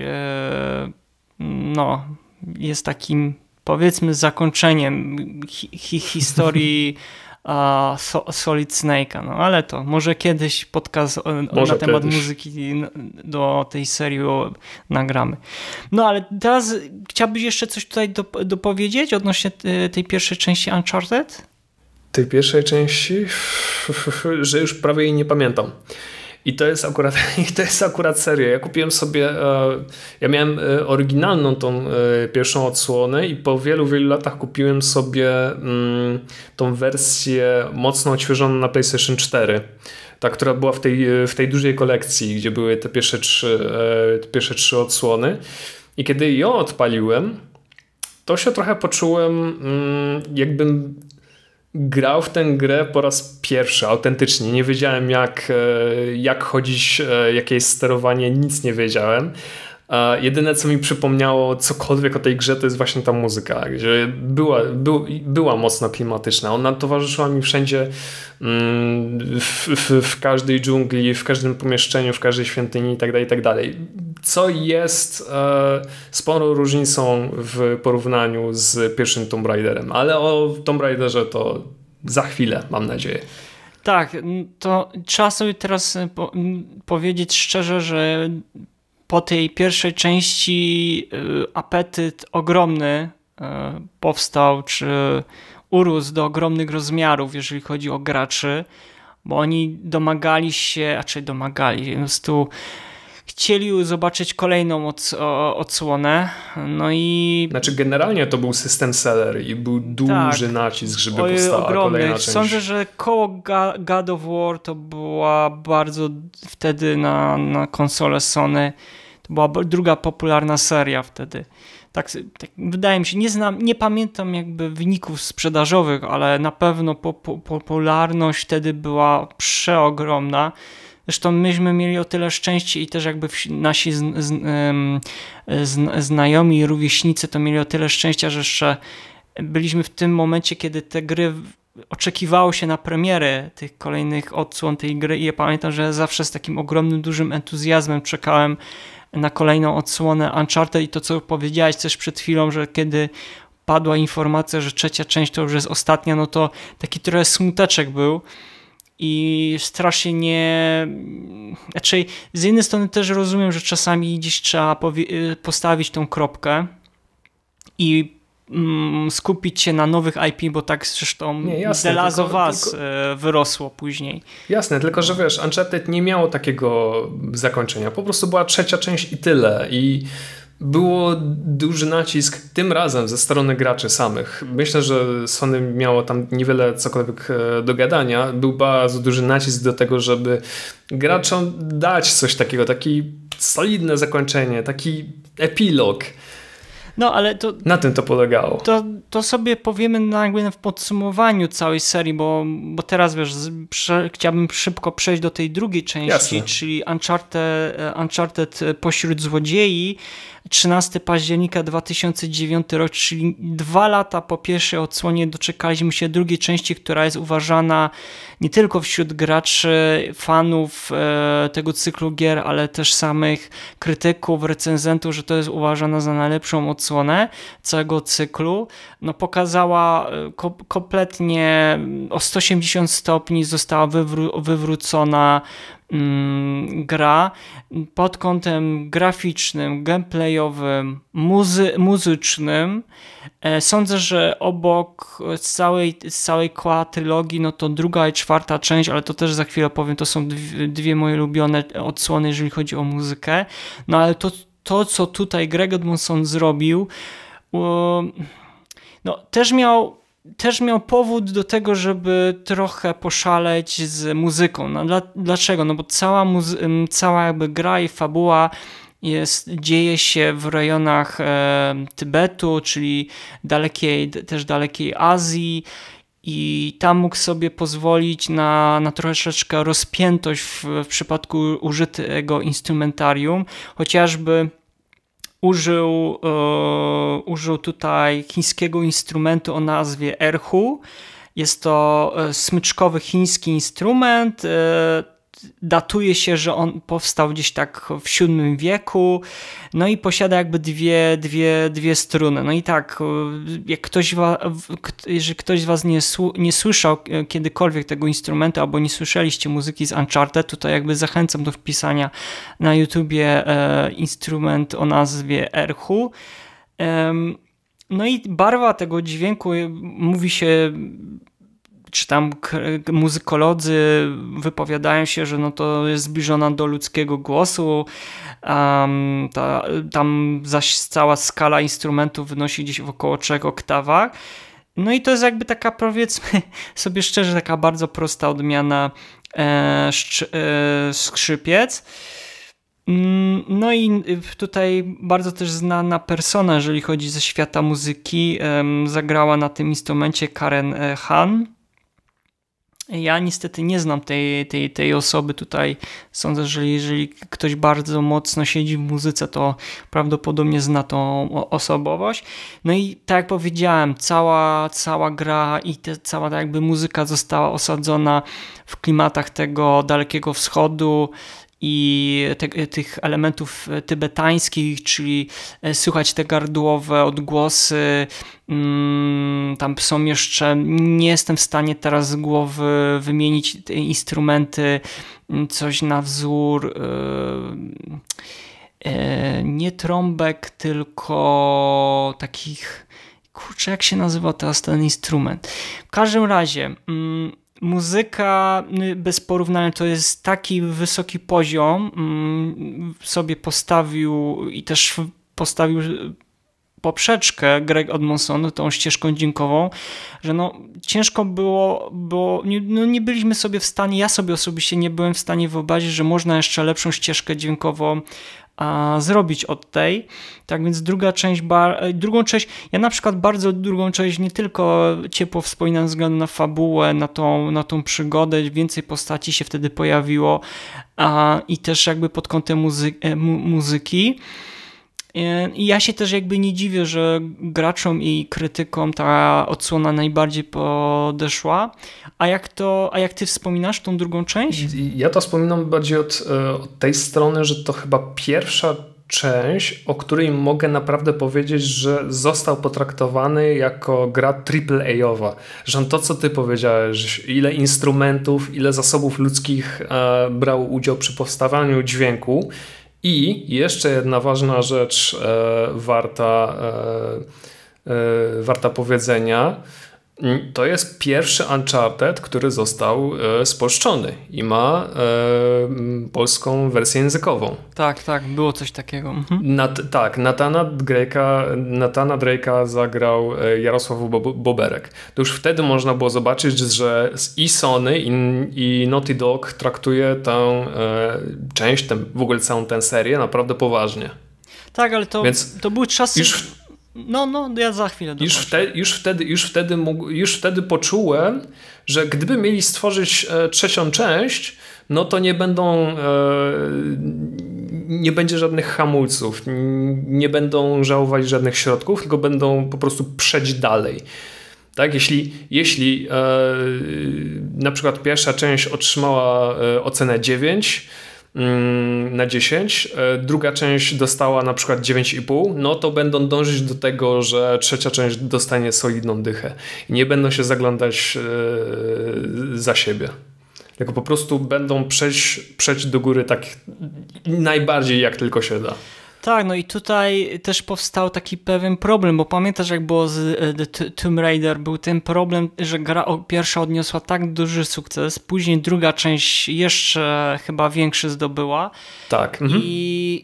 jest takim, powiedzmy, zakończeniem historii Solid Snake'a, ale to może kiedyś podcast na temat muzyki do tej serii nagramy. No ale teraz chciałbyś jeszcze coś tutaj dopowiedzieć odnośnie tej pierwszej części Uncharted? Tej pierwszej części? Że już prawie jej nie pamiętam. I to jest akurat seria. Ja kupiłem sobie, ja miałem oryginalną tą pierwszą odsłonę i po wielu latach kupiłem sobie tą wersję mocno odświeżoną na PlayStation 4. Ta, która była w tej dużej kolekcji, gdzie były te pierwsze 3 odsłony. I kiedy ją odpaliłem, to się trochę poczułem, jakbym grał w tę grę po raz pierwszy, autentycznie. Nie wiedziałem jak chodzić, jakie jest sterowanie, nic nie wiedziałem. Jedyne, co mi przypomniało cokolwiek o tej grze, to jest właśnie ta muzyka, gdzie była mocno klimatyczna. Ona towarzyszyła mi wszędzie, w każdej dżungli, w każdym pomieszczeniu, w każdej świątyni itd. Co jest sporą różnicą w porównaniu z pierwszym Tomb Raiderem. Ale o Tomb Raiderze to za chwilę, mam nadzieję. Tak, to trzeba sobie teraz powiedzieć szczerze, że po tej pierwszej części apetyt ogromny powstał, czy urósł do ogromnych rozmiarów, jeżeli chodzi o graczy, bo oni domagali się, po prostu chcieli zobaczyć kolejną odsłonę. No i... Znaczy generalnie to był system seller i był duży nacisk, żeby powstała kolejna część. Sądzę, że koło God of War to była bardzo wtedy na konsolę Sony, to była druga popularna seria wtedy. Tak wydaje mi się, nie pamiętam jakby wyników sprzedażowych, ale na pewno popularność wtedy była przeogromna. Zresztą myśmy mieli o tyle szczęście i też jakby nasi znajomi i rówieśnicy to mieli o tyle szczęścia, że jeszcze byliśmy w tym momencie, kiedy te gry oczekiwało się na premierę tych kolejnych odsłon tej gry i ja pamiętam, że zawsze z takim ogromnym, dużym entuzjazmem czekałem na kolejną odsłonę Uncharted i to, co powiedziałeś też przed chwilą, że kiedy padła informacja, że 3. część to już jest ostatnia, no to taki trochę smuteczek był i strasznie nie... Znaczy, z jednej strony też rozumiem, że czasami gdzieś trzeba postawić tą kropkę i skupić się na nowych IP, bo tak zresztą The Last of Us wyrosło później. Jasne, tylko że wiesz, Uncharted nie miało takiego zakończenia. Po prostu była 3. część i tyle. I było duży nacisk tym razem ze strony graczy samych. Myślę, że Sony miało tam niewiele cokolwiek do gadania. Był bardzo duży nacisk do tego, żeby graczom dać coś takiego, taki solidne zakończenie, taki epilog. No, ale to... Na tym to polegało. To sobie powiemy jakby w podsumowaniu całej serii, bo teraz wiesz, chciałbym szybko przejść do tej drugiej części, Jasne. czyli Uncharted Pośród Złodziei, 13 października 2009 rok, czyli 2 lata po pierwszej odsłonie doczekaliśmy się drugiej części, która jest uważana nie tylko wśród graczy, fanów tego cyklu gier, ale też samych krytyków, recenzentów, że to jest uważana za najlepszą odsłonę całego cyklu. No, pokazała kompletnie o 180 stopni, została wywrócona gra pod kątem graficznym, gameplayowym, muzycznym. Sądzę, że obok całej quadrylogii, no to druga i czwarta część, ale to też za chwilę powiem, to są dwie moje ulubione odsłony, jeżeli chodzi o muzykę. No ale to co tutaj Greg Edmonson zrobił, no też miał powód do tego, żeby trochę poszaleć z muzyką. No, dlaczego? No bo cała jakby gra i fabuła dzieje się w rejonach Tybetu, czyli dalekiej Azji, i tam mógł sobie pozwolić na troszeczkę rozpiętość w przypadku użytego instrumentarium, chociażby użył tutaj chińskiego instrumentu o nazwie erhu. Jest to smyczkowy chiński instrument. Datuje się, że on powstał gdzieś tak w VII wieku. No i posiada jakby dwie struny. No i tak, jeżeli ktoś z was nie słyszał kiedykolwiek tego instrumentu, albo nie słyszeliście muzyki z Uncharted, to jakby zachęcam do wpisania na YouTubie instrument o nazwie erhu. No i barwa tego dźwięku, mówi się, czy tam muzykolodzy wypowiadają się, że no to jest zbliżona do ludzkiego głosu. Tam zaś cała skala instrumentów wynosi gdzieś w około 3 oktawach. No i to jest jakby taka, powiedzmy sobie szczerze, taka bardzo prosta odmiana skrzypiec. No i tutaj bardzo też znana persona, jeżeli chodzi ze świata muzyki, zagrała na tym instrumencie Karen Han. Ja niestety nie znam tej osoby tutaj. Sądzę, że jeżeli ktoś bardzo mocno siedzi w muzyce, to prawdopodobnie zna tą osobowość. No i tak jak powiedziałem, cała gra i cała jakby muzyka została osadzona w klimatach tego Dalekiego Wschodu i tych elementów tybetańskich, czyli słychać te gardłowe odgłosy. Tam są jeszcze, nie jestem w stanie teraz z głowy wymienić te instrumenty, coś na wzór nie trąbek, tylko takich, kurczę, jak się nazywa teraz ten instrument. W każdym razie muzyka bez porównania to jest taki wysoki poziom, sobie postawił i też postawił poprzeczkę Greg Edmonson tą ścieżką dźwiękową, że no ciężko było nie byliśmy sobie w stanie, ja sobie osobiście nie byłem w stanie wyobrazić, że można jeszcze lepszą ścieżkę dźwiękową zrobić od tej. Tak więc drugą część, ja na przykład bardzo drugą część nie tylko ciepło wspominam ze względu na fabułę, na tą przygodę, więcej postaci się wtedy pojawiło i też jakby pod kątem muzyki. I ja się też jakby nie dziwię, że graczom i krytykom ta odsłona najbardziej podeszła. A jak ty wspominasz tą drugą część? Ja to wspominam bardziej od tej strony, że to chyba pierwsza część, o której mogę naprawdę powiedzieć, że został potraktowany jako gra AAA-owa. Że to, co ty powiedziałeś, ile instrumentów, ile zasobów ludzkich brał udział przy powstawaniu dźwięku. I jeszcze jedna ważna rzecz warta powiedzenia, to jest pierwszy Uncharted, który został spolszczony i ma polską wersję językową. Tak, było coś takiego. Nathana Drake'a zagrał Jarosław Boberek. To już wtedy można było zobaczyć, że i Sony i Naughty Dog traktuje tę część, w ogóle całą tę serię naprawdę poważnie. Tak, ale to były czasy... Ja za chwilę już wtedy poczułem, że gdyby mieli stworzyć trzecią część, no to nie będzie żadnych hamulców, nie będą żałować żadnych środków, tylko będą po prostu przejść dalej. Tak? Jeśli na przykład pierwsza część otrzymała ocenę 9 na 10, druga część dostała na przykład 9,5, no to będą dążyć do tego, że trzecia część dostanie solidną dychę. I nie będą się zaglądać za siebie. Tylko po prostu będą przejść do góry tak najbardziej jak tylko się da. Tak, no i tutaj też powstał taki pewien problem, bo pamiętasz jak było z The Tomb Raider, był ten problem, że gra pierwsza odniosła tak duży sukces, później druga część jeszcze chyba większy zdobyła. Tak. I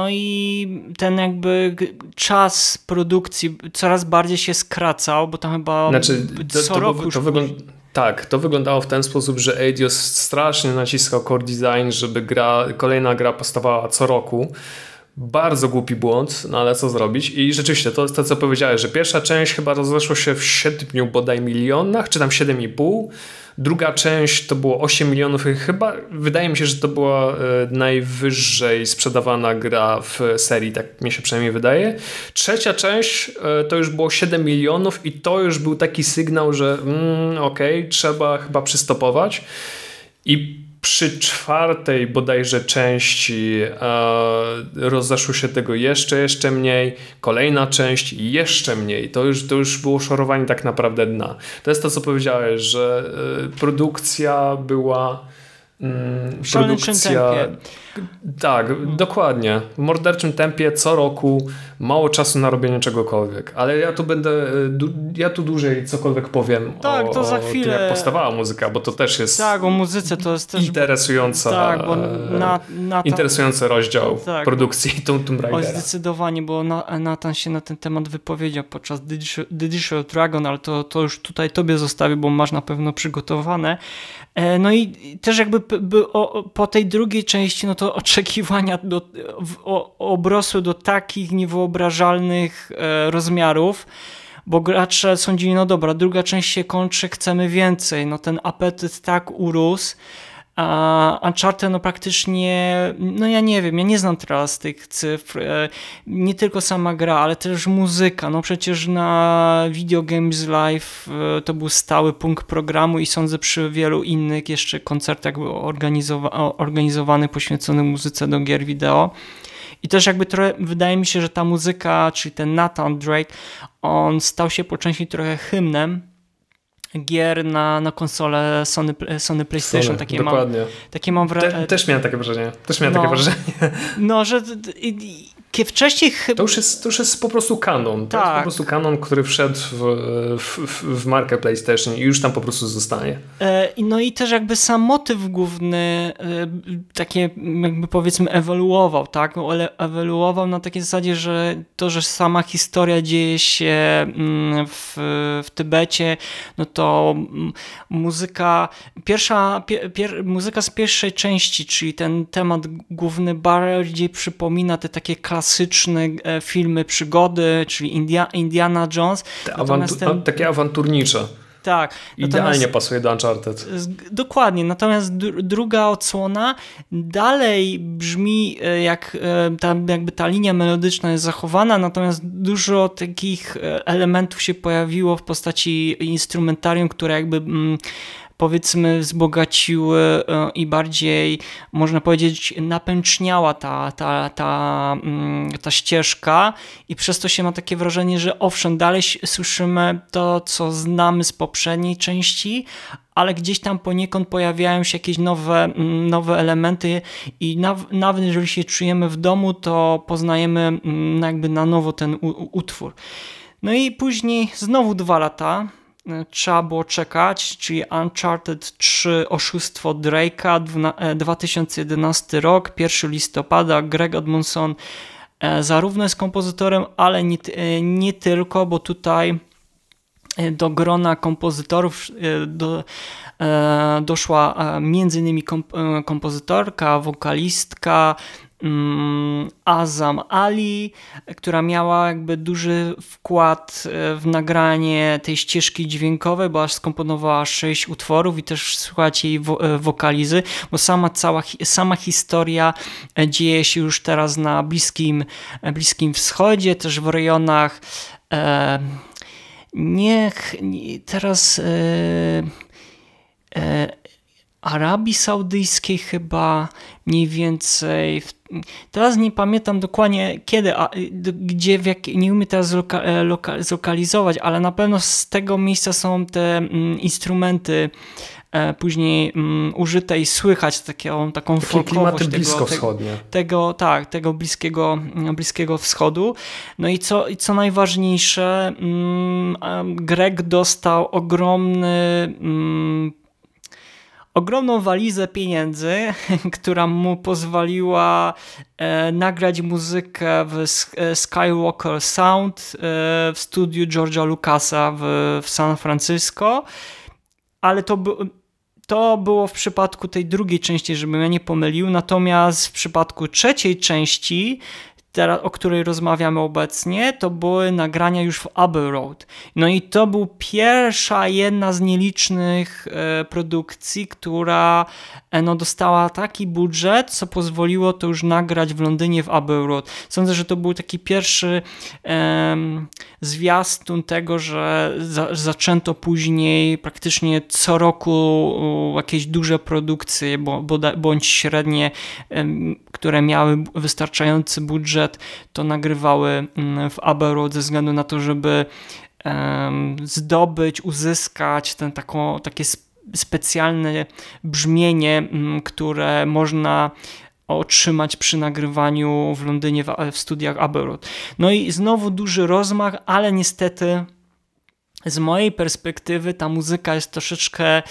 ten jakby czas produkcji coraz bardziej się skracał, bo tam chyba co roku to wyglądało w ten sposób, że Eidos strasznie naciskał core design, żeby kolejna gra powstawała co roku. Bardzo głupi błąd, no ale co zrobić? I rzeczywiście, to jest to, co powiedziałeś, że pierwsza część chyba rozeszła się w 7 bodaj milionach, czy tam 7,5. Druga część to było 8 milionów i chyba, wydaje mi się, że to była najwyżej sprzedawana gra w serii, tak mi się przynajmniej wydaje. Trzecia część to już było 7 milionów i to już był taki sygnał, że okej, trzeba chyba przystopować. I przy czwartej bodajże części rozeszło się tego jeszcze mniej, kolejna część jeszcze mniej. To już było szorowanie tak naprawdę dna. To jest to, co powiedziałeś, że produkcja była w szaleńczym tempie. Tak, dokładnie. W morderczym tempie co roku, mało czasu na robienie czegokolwiek. Ale ja tu dłużej cokolwiek powiem to za chwilę. Tym, jak powstawała muzyka, bo to też jest o muzyce to jest też interesująca, bo interesujący rozdział produkcji Tomb Raidera. Oj, zdecydowanie, bo Nathan się na ten temat wypowiedział podczas Digital Dragon, ale to już tutaj tobie zostawię, bo masz na pewno przygotowane. No i też jakby po tej drugiej części, no to oczekiwania obrosły do takich niewyobrażalnych rozmiarów, bo gracze sądzili, no dobra, druga część się kończy, chcemy więcej, no ten apetyt tak urósł, a Uncharted no praktycznie, no ja nie wiem, ja nie znam teraz tych cyfr, nie tylko sama gra, ale też muzyka, no przecież na Video Games Live to był stały punkt programu i sądzę przy wielu innych jeszcze koncertach organizowany poświęcony muzyce do gier wideo. I też jakby trochę, wydaje mi się, że ta muzyka, czyli ten Nathan Drake, on stał się po części trochę hymnem gier na konsolę Sony PlayStation. Takie mam wrażenie. Też miałem takie wrażenie. No, że wcześniej chyba... To już jest po prostu kanon. To jest po prostu kanon, który wszedł w markę PlayStation i już tam po prostu zostanie. No i też jakby sam motyw główny takie jakby powiedzmy ewoluował, tak? Ewoluował na takiej zasadzie, że sama historia dzieje się w Tybecie, no to muzyka muzyka z pierwszej części, czyli ten temat główny bardziej przypomina te takie klasyczne filmy przygody, czyli Indiana Jones. Takie awanturnicze. Tak. Idealnie pasuje do Uncharted. Dokładnie. Natomiast druga odsłona dalej brzmi jak jakby ta linia melodyczna jest zachowana, natomiast dużo takich elementów się pojawiło w postaci instrumentarium, które jakby powiedzmy wzbogaciły i bardziej, można powiedzieć, napęczniała ta ścieżka i przez to się ma takie wrażenie, że owszem, dalej słyszymy to, co znamy z poprzedniej części, ale gdzieś tam poniekąd pojawiają się jakieś nowe elementy i nawet jeżeli się czujemy w domu, to poznajemy jakby na nowo ten utwór. No i później znowu 2 lata trzeba było czekać, czyli Uncharted 3 Oszustwo Drake'a, 2011 rok, 1 listopada, Greg Edmonson zarówno jest kompozytorem, ale nie tylko, bo tutaj do grona kompozytorów doszła m.in. kompozytorka, wokalistka, Azam Ali, która miała jakby duży wkład w nagranie tej ścieżki dźwiękowej, bo aż skomponowała 6 utworów i też słuchać jej wokalizy, bo sama historia dzieje się już teraz na Bliskim Wschodzie, też w rejonach teraz Arabii Saudyjskiej chyba mniej więcej. Teraz nie pamiętam dokładnie kiedy, gdzie, nie umiem teraz zlokalizować, ale na pewno z tego miejsca są te instrumenty później użyte i słychać taką folkowość tego Bliskiego Wschodu. No i co najważniejsze, Greg dostał ogromną walizę pieniędzy, która mu pozwoliła nagrać muzykę w Skywalker Sound w studiu George'a Lucasa w San Francisco, ale to było w przypadku tej drugiej części, żebym ja nie pomylił, natomiast w przypadku trzeciej części, o której rozmawiamy obecnie, to były nagrania już w Abbey Road. No i to był jedna z nielicznych produkcji, która dostała taki budżet, co pozwoliło to już nagrać w Londynie w Abbey Road. Sądzę, że to był taki pierwszy zwiastun tego, że zaczęto później praktycznie co roku jakieś duże produkcje, bądź średnie, które miały wystarczający budżet, to nagrywały w Abbey Road ze względu na to, żeby uzyskać takie specjalne brzmienie, które można otrzymać przy nagrywaniu w Londynie w studiach Abbey Road. No i znowu duży rozmach, ale niestety z mojej perspektywy ta muzyka jest troszeczkę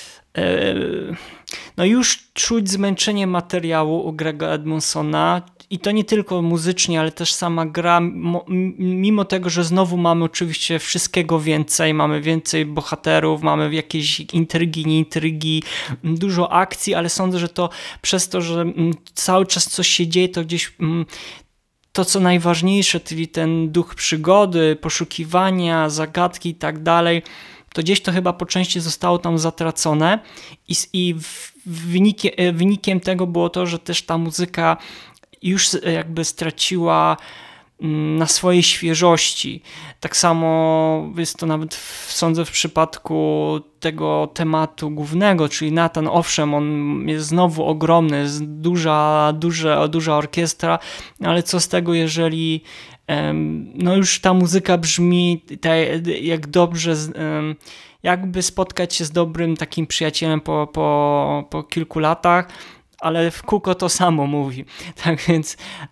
już czuć zmęczenie materiału u Grega Edmonsona i to nie tylko muzycznie, ale też sama gra, mimo tego, że znowu mamy oczywiście wszystkiego więcej, mamy więcej bohaterów, mamy jakieś intrygi, dużo akcji, ale sądzę, że to przez to, że cały czas coś się dzieje, to gdzieś to, co najważniejsze, czyli ten duch przygody, poszukiwania, zagadki i tak dalej, to gdzieś to chyba po części zostało tam zatracone i wynikiem tego było to, że też ta muzyka już jakby straciła na swojej świeżości. Tak samo jest to nawet sądzę w przypadku tego tematu głównego, czyli Nathan, owszem, on jest znowu ogromny, jest duża orkiestra, ale co z tego, jeżeli już ta muzyka brzmi jak dobrze, jakby spotkać się z dobrym takim przyjacielem po kilku latach, ale w kółko to samo mówi. Tak więc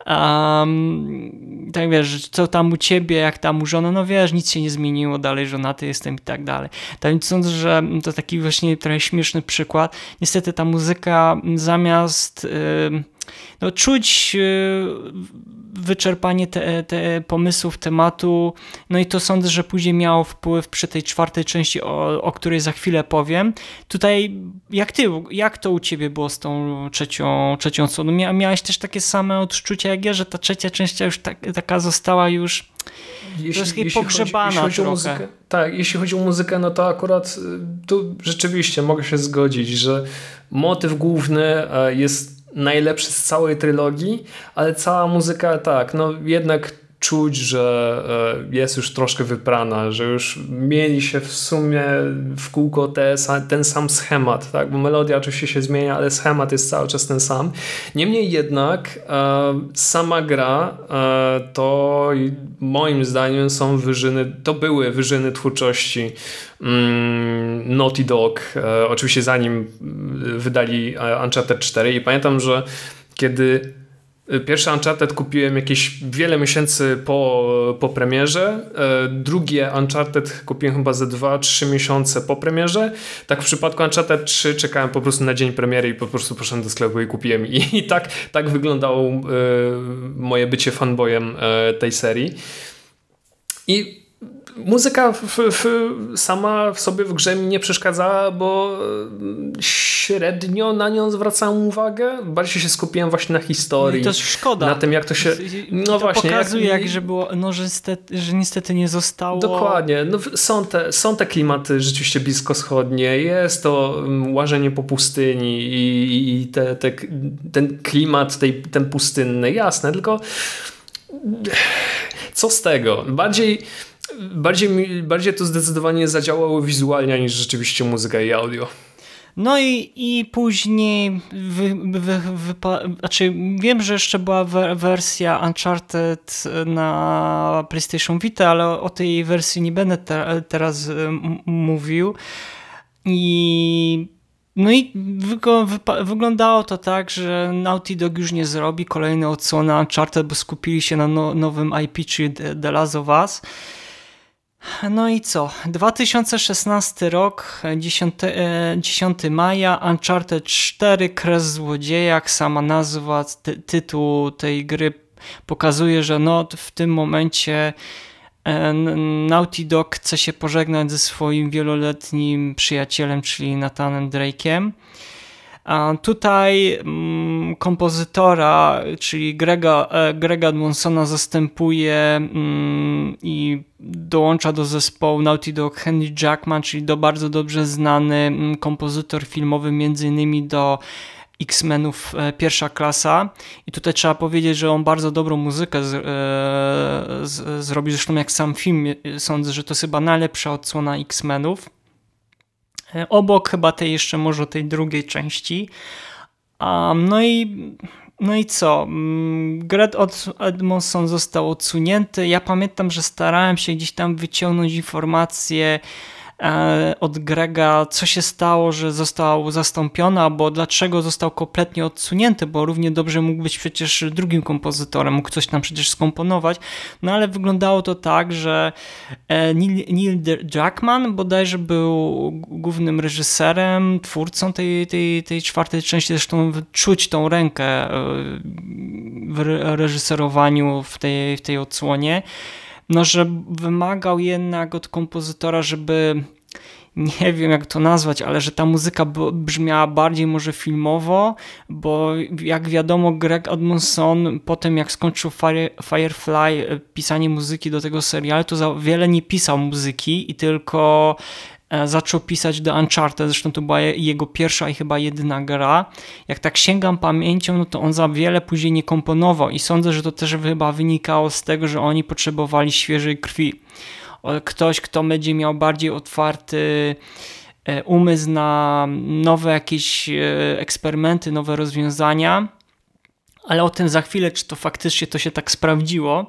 tak wiesz, co tam u ciebie, jak tam u żony, no wiesz, nic się nie zmieniło, dalej żonaty jestem i tak dalej. Tak więc sądzę, że to taki właśnie trochę śmieszny przykład. Niestety ta muzyka zamiast czuć wyczerpanie pomysłów, tematu, no i to sądzę, że później miało wpływ przy tej czwartej części, o której za chwilę powiem. Tutaj, jak to u ciebie było z tą trzecią odsłoną? Miałeś też takie same odczucia jak ja, że ta trzecia część już taka została już pogrzebana trochę. Tak, jeśli chodzi o muzykę, no to akurat tu rzeczywiście mogę się zgodzić, że motyw główny jest najlepszy z całej trylogii, ale cała muzyka jednak czuć, że jest już troszkę wyprana, że już mieli się w sumie w kółko ten sam schemat, tak? Bo melodia oczywiście się zmienia, ale schemat jest cały czas ten sam. Niemniej jednak sama gra to moim zdaniem były wyżyny twórczości Naughty Dog, oczywiście zanim wydali Uncharted 4 i pamiętam, że kiedy pierwszy Uncharted kupiłem jakieś wiele miesięcy po premierze, drugie Uncharted kupiłem chyba ze 2-3 miesiące po premierze. Tak w przypadku Uncharted 3 czekałem po prostu na dzień premiery i po prostu poszedłem do sklepu i kupiłem. I tak wyglądało moje bycie fanboyem tej serii. I muzyka sama w sobie w grze mi nie przeszkadzała, bo średnio na nią zwracałem uwagę. Bardziej się skupiłem właśnie na historii. No i to szkoda. Na tym, jak to się... No to właśnie. pokazuje, że było, że niestety nie zostało... Dokładnie. No, są te klimaty rzeczywiście bliskowschodnie. Jest to łażenie po pustyni i ten klimat ten pustynny. Jasne, tylko co z tego? Bardziej to zdecydowanie zadziałało wizualnie niż rzeczywiście muzyka i audio. No i później wiem, że jeszcze była wersja Uncharted na PlayStation Vita, ale o tej wersji nie będę teraz mówił. No i wyglądało to tak, że Naughty Dog już nie zrobi kolejnej odsłony Uncharted, bo skupili się na nowym IP, czyli The Last of Us. No i co? 2016 rok, 10 maja, Uncharted 4, Kres Złodzieja, jak sama nazwa, tytuł tej gry pokazuje, że no w tym momencie Naughty Dog chce się pożegnać ze swoim wieloletnim przyjacielem, czyli Nathanem Drake'em. A tutaj kompozytora, czyli Grega Edmonsona zastępuje i dołącza do zespołu Naughty Dog Henry Jackman, czyli bardzo dobrze znany kompozytor filmowy, między innymi do X-Menów Pierwsza Klasa. I tutaj trzeba powiedzieć, że on bardzo dobrą muzykę zrobił, zresztą jak sam film, sądzę, że to jest chyba najlepsza odsłona X-Menów. Obok chyba może tej drugiej części. No i co? Greg Edmondson został odsunięty. Ja pamiętam, że starałem się gdzieś tam wyciągnąć informacje od Grega, co się stało, że został zastąpiony, albo dlaczego został kompletnie odsunięty, bo równie dobrze mógł być przecież drugim kompozytorem, mógł coś tam przecież skomponować, no ale wyglądało to tak, że Neil Druckmann bodajże był głównym reżyserem, twórcą tej czwartej części, zresztą czuć tą rękę w reżyserowaniu w tej odsłonie. No, że wymagał jednak od kompozytora, żeby, nie wiem jak to nazwać, ale że ta muzyka brzmiała bardziej może filmowo, bo jak wiadomo Greg Edmondson potem jak skończył Firefly pisanie muzyki do tego serialu, to za wiele nie pisał muzyki i tylko zaczął pisać The Uncharted, zresztą to była jego pierwsza i chyba jedyna gra. Jak tak sięgam pamięcią, no to on za wiele później nie komponował i sądzę, że to też chyba wynikało z tego, że oni potrzebowali świeżej krwi. Ktoś, kto będzie miał bardziej otwarty umysł na nowe jakieś eksperymenty, nowe rozwiązania, ale o tym za chwilę, czy to faktycznie to się tak sprawdziło.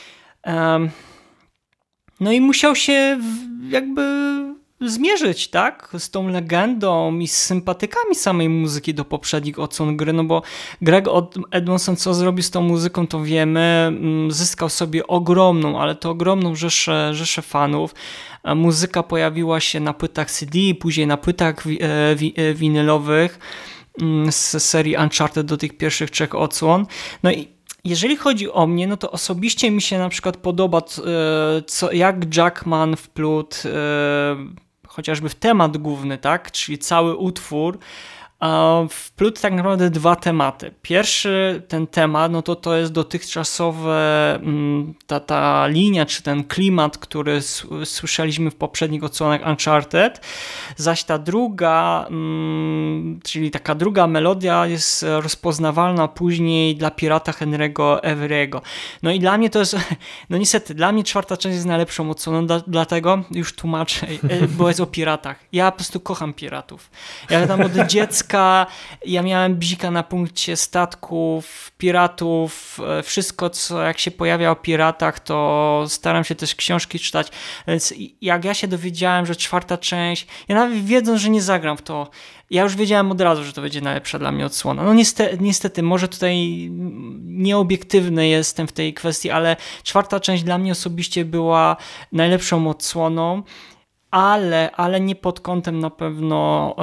No i musiał się jakby zmierzyć, tak, z tą legendą i z sympatykami samej muzyki do poprzednich odsłon gry, no bo Greg Edmondson co zrobił z tą muzyką, to wiemy, zyskał sobie ogromną, ale to ogromną rzeszę fanów. Muzyka pojawiła się na płytach CD, później na płytach winylowych z serii Uncharted do tych pierwszych 3 odsłon. No i jeżeli chodzi o mnie, no to osobiście mi się na przykład podoba, jak Jackman wplótł chociażby w temat główny, tak, czyli cały utwór, wplótł tak naprawdę 2 tematy. Pierwszy ten temat, no to jest dotychczasowe ta linia, czy ten klimat, który słyszeliśmy w poprzednich odsłonach Uncharted, zaś ta druga, czyli taka druga melodia jest rozpoznawalna później dla pirata Henry'ego Avery'ego. No i dla mnie to jest, no niestety, dla mnie 4. część jest najlepszą odsłoną, dlatego już tłumaczę, bo jest o piratach. Ja po prostu kocham piratów. Ja tam od dziecka ja miałem bzika na punkcie statków, piratów, wszystko co jak się pojawia o piratach, to staram się też książki czytać, więc jak ja się dowiedziałem, że 4. część, ja nawet wiedząc, że nie zagram w to, ja już wiedziałem od razu, że to będzie najlepsza dla mnie odsłona. No niestety, może tutaj nieobiektywny jestem w tej kwestii, ale 4. część dla mnie osobiście była najlepszą odsłoną, ale nie pod kątem na pewno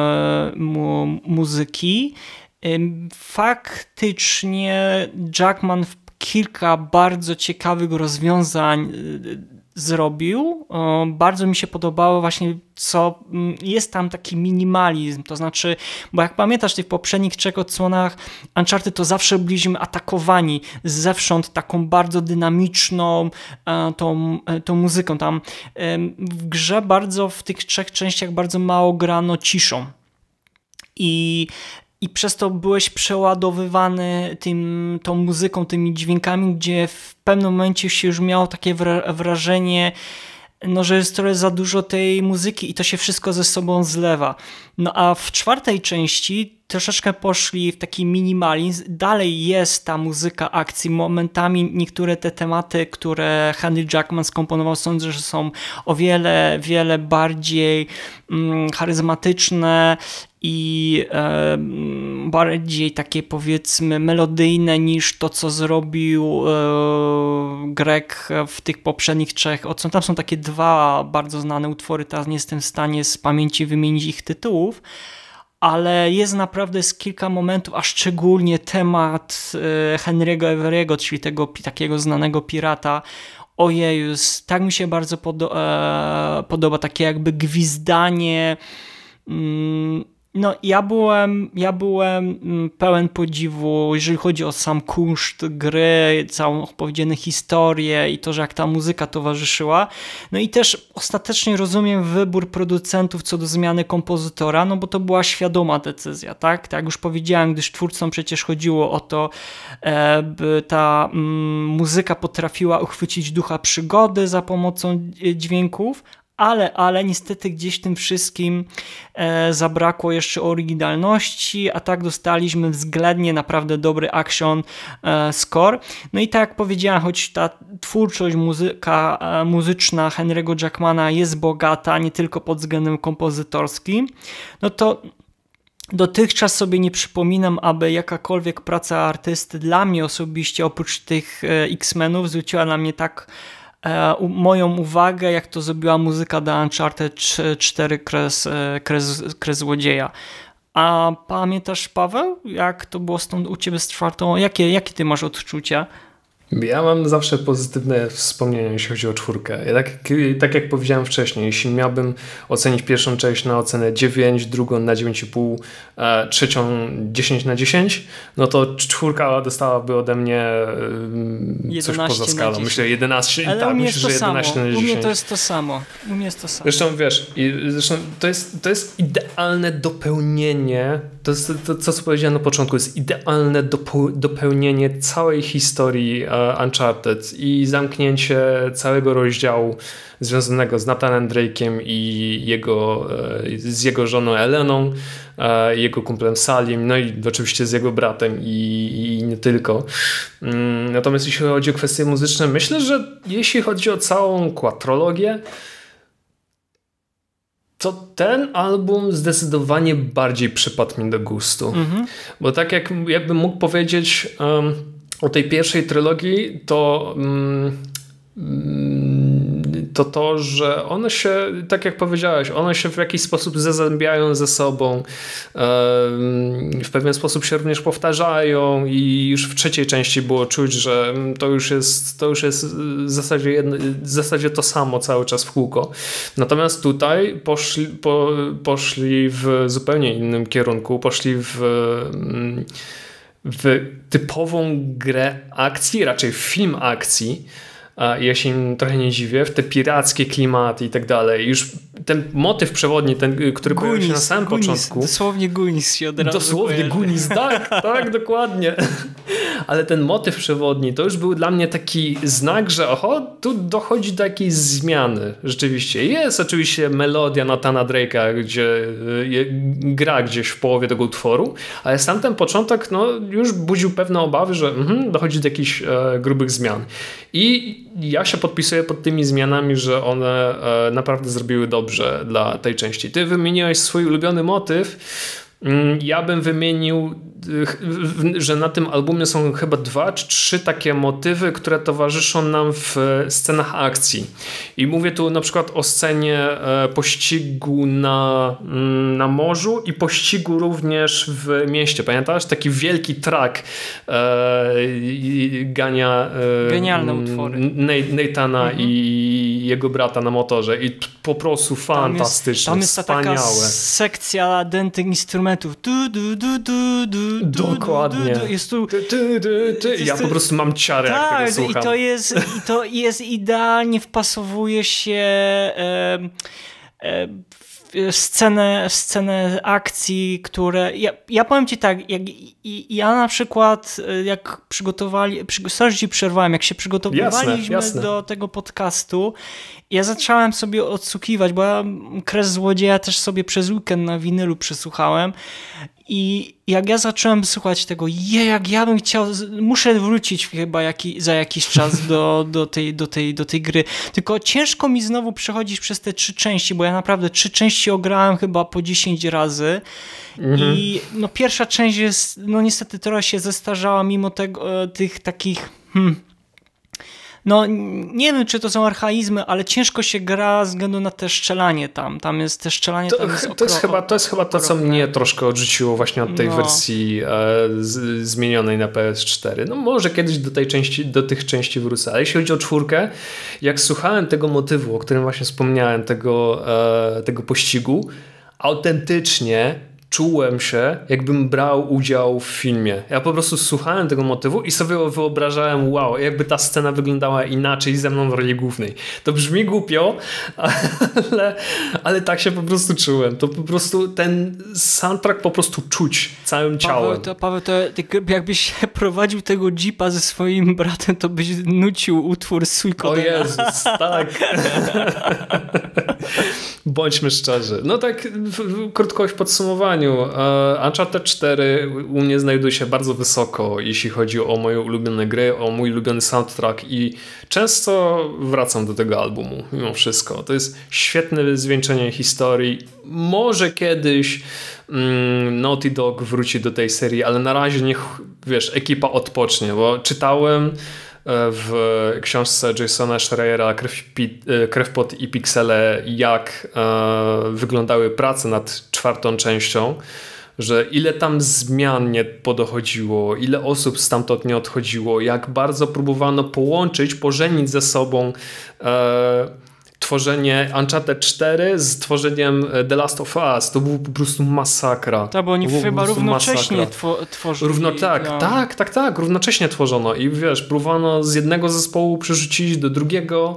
muzyki. Faktycznie Jackman kilka bardzo ciekawych rozwiązań zrobił. Bardzo mi się podobało właśnie, co jest tam taki minimalizm, to znaczy, bo jak pamiętasz w tych poprzednich 3 odsłonach Uncharted, to zawsze byliśmy atakowani zewsząd taką bardzo dynamiczną tą muzyką. Tam w grze bardzo, w tych 3 częściach bardzo mało grano ciszą. I przez to byłeś przeładowywany tą muzyką, tymi dźwiękami, gdzie w pewnym momencie się już miało takie wrażenie, no, że jest trochę za dużo tej muzyki i to się wszystko ze sobą zlewa. No a w 4 części troszeczkę poszli w taki minimalizm. Dalej jest ta muzyka akcji. Momentami niektóre te tematy, które Henry Jackman skomponował, sądzę, że są o wiele bardziej charyzmatyczne i bardziej takie, powiedzmy, melodyjne niż to, co zrobił Greg w tych poprzednich 3 odsłonach. Tam są takie 2 bardzo znane utwory, teraz nie jestem w stanie z pamięci wymienić ich tytułów, ale jest naprawdę kilka momentów, a szczególnie temat Henry'ego Avery'ego, czyli tego takiego znanego pirata. Ojeju, tak mi się bardzo podoba, takie jakby gwizdanie. No, ja byłem pełen podziwu, jeżeli chodzi o sam kunszt gry, całą opowiedzianą historię i to, że jak ta muzyka towarzyszyła. No i też ostatecznie rozumiem wybór producentów co do zmiany kompozytora, no bo to była świadoma decyzja, tak? Tak jak już powiedziałem, gdyż twórcom przecież chodziło o to, by ta muzyka potrafiła uchwycić ducha przygody za pomocą dźwięków, ale niestety gdzieś w tym wszystkim zabrakło jeszcze oryginalności, a tak dostaliśmy względnie naprawdę dobry action score. No i tak jak powiedziałem, choć ta twórczość muzyczna Henry'ego Jackmana jest bogata, nie tylko pod względem kompozytorskim, no to dotychczas sobie nie przypominam, aby jakakolwiek praca artysty dla mnie osobiście, oprócz tych X-Menów, zwróciła na mnie tak moją uwagę, jak to zrobiła muzyka do Uncharted 4 Kres Złodzieja. A pamiętasz, Paweł, jak to było u ciebie z 4? Jakie ty masz odczucia? Ja mam zawsze pozytywne wspomnienia, jeśli chodzi o 4. Tak jak powiedziałem wcześniej, jeśli miałbym ocenić pierwszą część na ocenę 9, drugą na 9,5, trzecią 10 na 10, no to 4 dostałaby ode mnie coś poza skalą. Myślę 11, ale tak, myślę, że 11 na 10. U mnie to jest to samo. Zresztą wiesz, to jest idealne dopełnienie, to co powiedziałem na początku, jest idealne dopełnienie całej historii Uncharted i zamknięcie całego rozdziału związanego z Nathanem Drake'em i z jego żoną Eleną, jego kumplem Salim, no i oczywiście z jego bratem i nie tylko. Natomiast jeśli chodzi o kwestie muzyczne, myślę, że jeśli chodzi o całą quadrologię, to ten album zdecydowanie bardziej przypadł mi do gustu. Bo tak jakbym mógł powiedzieć o tej pierwszej trylogii, to, że one się, tak jak powiedziałeś, one się w jakiś sposób zazębiają ze sobą, w pewien sposób się również powtarzają i już w trzeciej części było czuć, że to już jest w zasadzie to samo cały czas w kółko. Natomiast tutaj poszli w zupełnie innym kierunku, poszli w typową grę akcji, raczej film akcji. Ja się im trochę nie dziwię, w te pirackie klimaty i tak dalej. Już ten motyw przewodni, ten, który pojawił się na samym początku. Dosłownie Goonies się od razu Dosłownie Goonies, tak, dokładnie. Ale ten motyw przewodni to już był dla mnie taki znak, że tu dochodzi do jakiejś zmiany. Rzeczywiście. Jest oczywiście melodia Nathana Drake'a, gdzie gra gdzieś w połowie tego utworu, ale sam ten początek już budził pewne obawy, że dochodzi do jakichś grubych zmian. I ja się podpisuję pod tymi zmianami, że one naprawdę zrobiły dobrze dla tej części. Ty wymieniłeś swój ulubiony motyw. Ja bym wymienił, że na tym albumie są chyba 2 czy 3 takie motywy, które towarzyszą nam w scenach akcji. I mówię tu na przykład o scenie pościgu na morzu i pościgu również w mieście. Pamiętasz? Taki wielki track gania genialne utwory Nathana i jego brata na motorze i po prostu fantastyczne, tam jest wspaniałe. Taka sekcja dętych instrumentów. Dokładnie. Jest tu... Ja po prostu mam ciarę, jak tego słucham. I to jest idealnie wpasowuje się scenę akcji, które... Ja powiem ci tak, ja na przykład jak sorry, ci przerwałem, jak się przygotowywaliśmy do tego podcastu, ja zacząłem sobie odsłuchiwać, bo ja Kres Złodzieja też sobie przez weekend na winylu przesłuchałem i jak ja zacząłem słuchać tego, jak ja bym chciał, muszę wrócić chyba za jakiś czas do tej gry. Tylko ciężko mi znowu przechodzić przez te 3 części, bo ja naprawdę 3 części ograłem chyba po 10 razy. I no pierwsza część jest, no niestety trochę się zestarzała mimo tego, tych takich... No nie wiem, czy to są archaizmy, ale ciężko się gra ze względu na te strzelanie tam. Tam jest te strzelanie. To jest chyba to, co mnie troszkę odrzuciło właśnie od tej wersji zmienionej na PS4. No może kiedyś do tych części wrócę. Ale jeśli chodzi o 4, jak słuchałem tego motywu, o którym właśnie wspomniałem, tego pościgu, autentycznie czułem się, jakbym brał udział w filmie. Ja po prostu słuchałem tego motywu i sobie wyobrażałem, wow, jakby ta scena wyglądała inaczej ze mną w roli głównej. To brzmi głupio, ale tak się po prostu czułem. To po prostu ten soundtrack po prostu czuć całym ciałem. Paweł, to jakbyś prowadził tego jeepa ze swoim bratem, to byś nucił utwór Suikoden. O Jezus, tak. Bądźmy szczerzy. No tak krótko w podsumowaniu. Uncharted 4 u mnie znajduje się bardzo wysoko, jeśli chodzi o moje ulubione gry, o mój ulubiony soundtrack i często wracam do tego albumu mimo wszystko. To jest świetne zwieńczenie historii. Może kiedyś Naughty Dog wróci do tej serii, ale na razie niech, ekipa odpocznie, bo czytałem w książce Jasona Schreiera Krew, pot i piksele, jak wyglądały prace nad 4. częścią, że ile tam zmian nie podochodziło, ile osób stamtąd nie odchodziło, jak bardzo próbowano pożenić ze sobą tworzenie Uncharted 4 z tworzeniem The Last of Us. To był po prostu masakra. Tak, bo oni chyba równocześnie tworzyli. Tak, równocześnie tworzono i próbowano z jednego zespołu przerzucić do drugiego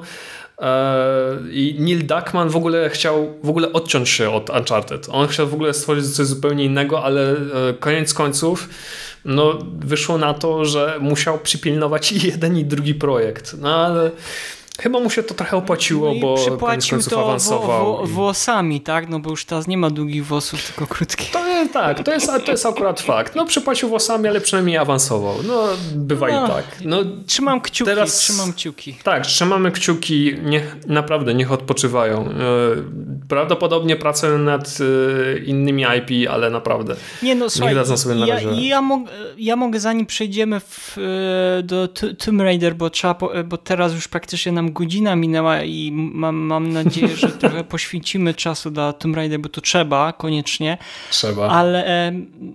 i Neil Druckmann w ogóle chciał odciąć się od Uncharted. On chciał w ogóle stworzyć coś zupełnie innego, ale koniec końców wyszło na to, że musiał przypilnować i jeden i drugi projekt. No ale chyba mu się to trochę opłaciło, bo koniec końców awansował. Włosami, tak? No bo już teraz nie ma długich włosów, tylko krótkie. To jest akurat fakt. No przypłacił włosami, ale przynajmniej awansował. No bywa i tak. No, trzymam kciuki. Tak, trzymamy kciuki. Niech odpoczywają. Prawdopodobnie pracują nad innymi IP, ale naprawdę niech dadzą sobie na razie. Ja mogę, zanim przejdziemy do Tomb Raider, bo teraz już praktycznie nam godzina minęła i mam nadzieję, że trochę poświęcimy czasu dla Tomb Raider, bo to trzeba, koniecznie. Ale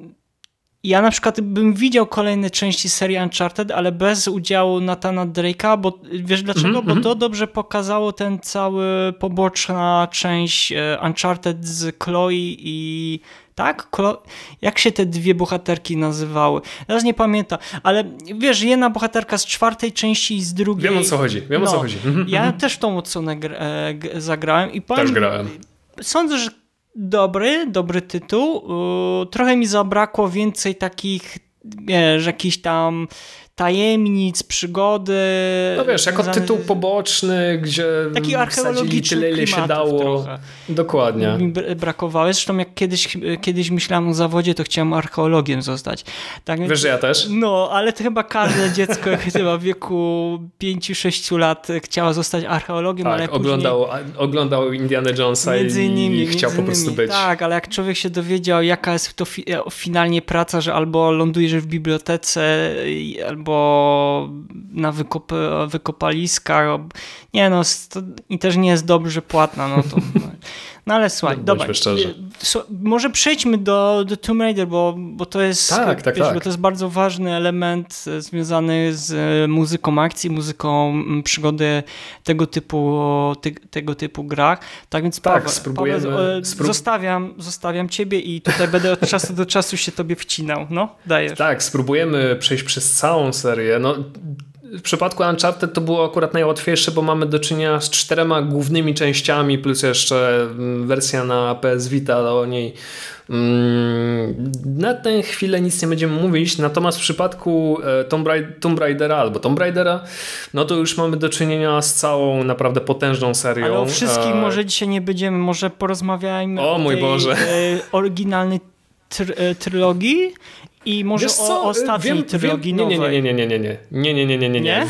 ja na przykład bym widział kolejne części serii Uncharted, ale bez udziału Nathana Drake'a, bo wiesz dlaczego? Bo to dobrze pokazało ten cały poboczna część Uncharted z Chloe i... Tak? Jak się te dwie bohaterki nazywały? Teraz nie pamiętam, ale wiesz, jedna bohaterka z 4. części i z drugiej... Wiem o co chodzi. Ja też tą odsłonę zagrałem i też grałem. Sądzę, że dobry tytuł. Trochę mi zabrakło więcej takich, wiesz, jakichś tam tajemnic, przygody. No wiesz, jako tytuł poboczny, gdzie taki archeologiczny tyle, ile się dało. Trochę. Dokładnie. Mi brakowało. Zresztą jak kiedyś myślałem o zawodzie, to chciałem archeologiem zostać. Tak, wiesz, że ja też? No, ale to chyba każde dziecko chyba w wieku 5-6 lat chciało zostać archeologiem, tak, ale oglądał Indiana Jonesa i chciał po prostu być. Tak, ale jak człowiek się dowiedział, jaka jest to finalnie praca, że albo lądujesz w bibliotece, albo albo na wykopaliskach. Nie no, i też nie jest dobrze płatna, no to... No ale słuchaj, dobra, może przejdźmy do Tomb Raider, bo to jest bo to jest bardzo ważny element związany z muzyką akcji, muzyką przygody tego typu grach. Tak więc spróbujemy. Zostawiam ciebie i tutaj będę od czasu do czasu się tobie wcinał. No, dajesz. Tak, spróbujemy przejść przez całą serię. No, w przypadku Uncharted to było akurat najłatwiejsze, bo mamy do czynienia z 4 głównymi częściami, plus jeszcze wersja na PS Vita, o niej na tę chwilę nic nie będziemy mówić, natomiast w przypadku Tomb Raidera albo Tomb Raidera, no to już mamy do czynienia z całą naprawdę potężną serią. Ale o wszystkich może dzisiaj nie będziemy, może porozmawiajmy o mój Boże. Oryginalnej trylogii i może o ostatniej trylogii nowej. Nie.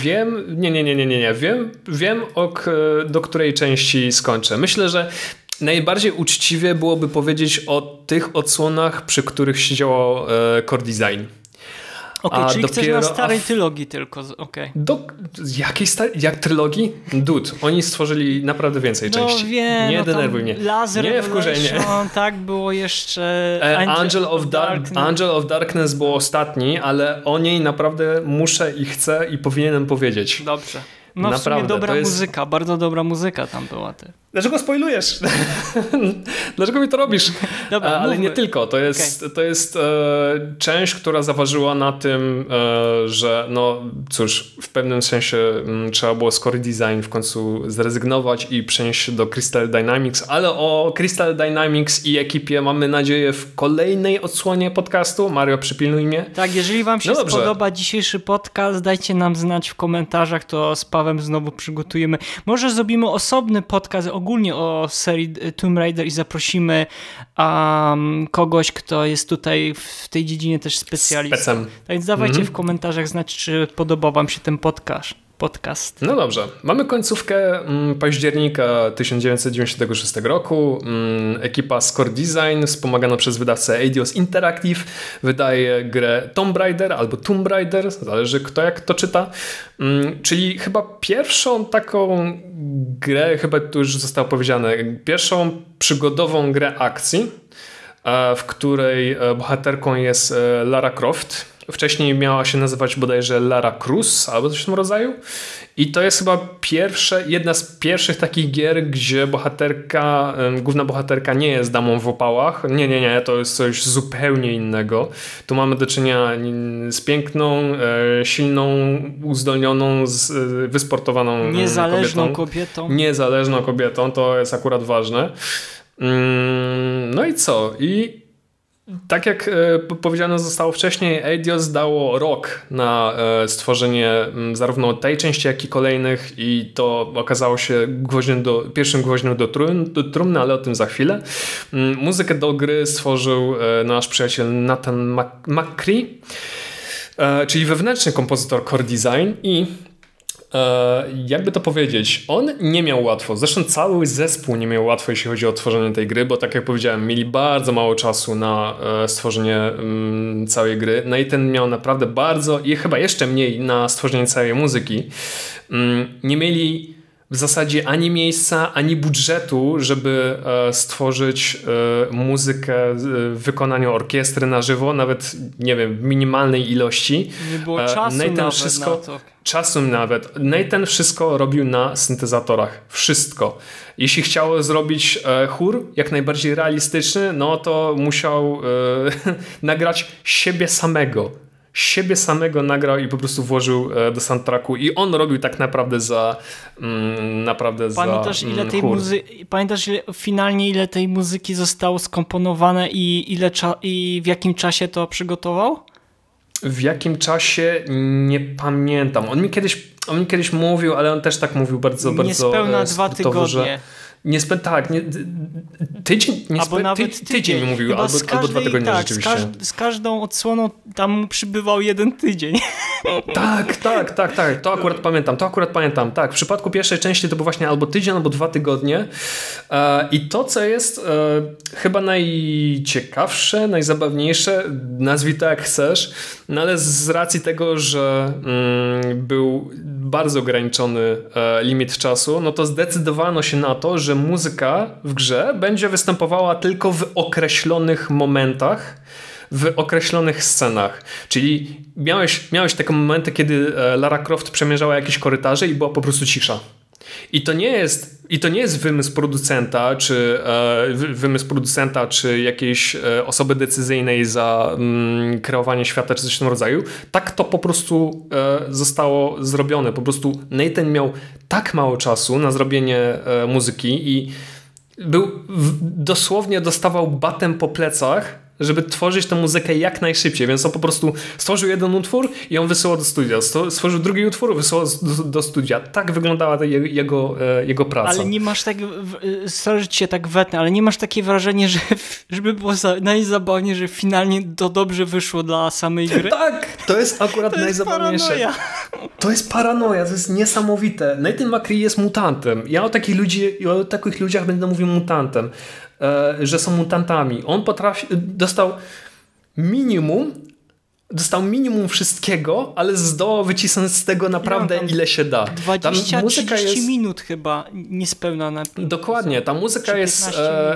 Wiem do której części skończę. Myślę, że najbardziej uczciwie byłoby powiedzieć o tych odsłonach, przy których się działo core design. Okej, czyli chcesz na starej trylogii tylko. Okay. Jakiej jak trylogii? Dude, oni stworzyli naprawdę więcej części. Wiem, nie denerwuj mnie. Nie wkurzenie. Tak, było jeszcze Angel of Darkness było ostatni, ale o niej naprawdę muszę i chcę i powinienem powiedzieć. Dobrze. No naprawdę, w sumie dobra muzyka, bardzo dobra muzyka tam była. Dlaczego spoilujesz? Dlaczego mi to robisz? Dobra, ale nie tylko. To jest część, która zaważyła na tym, że no cóż, w pewnym sensie trzeba było z core design w końcu zrezygnować i przenieść się do Crystal Dynamics, ale o Crystal Dynamics i ekipie mamy nadzieję w kolejnej odsłonie podcastu. Mario, przypilnuj mnie. Tak, jeżeli wam się spodoba dzisiejszy podcast, dajcie nam znać w komentarzach, to z Pawłem znowu przygotujemy. Może zrobimy osobny podcast ogólnie o serii Tomb Raider i zaprosimy kogoś, kto jest tutaj w tej dziedzinie też specjalistą. Tak więc dawajcie w komentarzach znać, czy podobał wam się ten podcast. No dobrze. Mamy końcówkę października 1996 roku. Ekipa Score Design, wspomagana przez wydawcę Eidos Interactive, wydaje grę Tomb Raider albo Tomb Raider, zależy kto jak to czyta. Czyli chyba pierwszą taką grę, chyba tu już zostało powiedziane, pierwszą przygodową grę akcji, w której bohaterką jest Lara Croft. Wcześniej miała się nazywać bodajże Lara Cruz albo coś w tym rodzaju. I to jest chyba jedna z pierwszych takich gier, gdzie główna bohaterka nie jest damą w opałach. Nie, to jest coś zupełnie innego. Tu mamy do czynienia z piękną, silną, uzdolnioną, wysportowaną kobietą. Niezależną kobietą, to jest akurat ważne. No i co? I tak jak powiedziane zostało wcześniej, Eidos dało rok na stworzenie zarówno tej części, jak i kolejnych i to okazało się pierwszym gwoździem do trumny, ale o tym za chwilę. Muzykę do gry stworzył nasz przyjaciel Nathan McCree, czyli wewnętrzny kompozytor core design i jakby to powiedzieć, on nie miał łatwo, zresztą cały zespół nie miał łatwo, jeśli chodzi o tworzenie tej gry, bo tak jak powiedziałem, mieli bardzo mało czasu na stworzenie całej gry. Nathan miał naprawdę bardzo i chyba jeszcze mniej na stworzenie całej muzyki. Nie mieli w zasadzie ani miejsca, ani budżetu, żeby stworzyć muzykę w wykonaniu orkiestry na żywo, nawet nie wiem, w minimalnej ilości. Nie było czasu nawet na to. Czasu nawet. Nathan wszystko robił na syntezatorach. Wszystko. Jeśli chciał zrobić chór jak najbardziej realistyczny, no to musiał nagrać siebie samego nagrał i po prostu włożył do soundtracku i on robił tak naprawdę za Pamiętasz finalnie ile tej muzyki zostało skomponowane i w jakim czasie to przygotował? W jakim czasie? Nie pamiętam. On mi kiedyś mówił, ale on też tak mówił bardzo niespełna 2 tygodnie. tydzień mówił, albo 2 tygodnie rzeczywiście. Z każdą odsłoną tam przybywał 1 tydzień. Tak. To akurat pamiętam. Tak, w przypadku pierwszej części to był właśnie albo tydzień, albo 2 tygodnie. I to, co jest chyba najciekawsze, najzabawniejsze, nazwij to jak chcesz, no ale z racji tego, że był bardzo ograniczony limit czasu, no to zdecydowano się na to, że muzyka w grze będzie występowała tylko w określonych momentach, w określonych scenach. Czyli miałeś takie momenty, kiedy Lara Croft przemierzała jakieś korytarze i była po prostu cisza. I to nie jest wymysł producenta, czy jakiejś osoby decyzyjnej za kreowanie świata, czy coś w tym rodzaju. Tak to po prostu zostało zrobione. Po prostu Nathan miał tak mało czasu na zrobienie muzyki i dosłownie dostawał batem po plecach, żeby tworzyć tę muzykę jak najszybciej, więc on po prostu stworzył jeden utwór i on wysyłał do studia, stworzył drugi utwór, wysyłał do studia. Tak wyglądała jego praca. Ale nie masz tak, sorry, że cię tak wetnę, ale nie masz takie wrażenie, że żeby było najzabawniej, że finalnie to dobrze wyszło dla samej gry? Tak, to jest akurat najzabawniejsze. Paranoja. To jest paranoja, to jest niesamowite. Nathan McCree jest mutantem. Ja o takich ludziach będę mówił mutantem. Że są mutantami. On dostał minimum wszystkiego, ale zdołał wycisnąć z tego naprawdę ile się da. 20-30 minut chyba niespełna. Dokładnie. Ta muzyka jest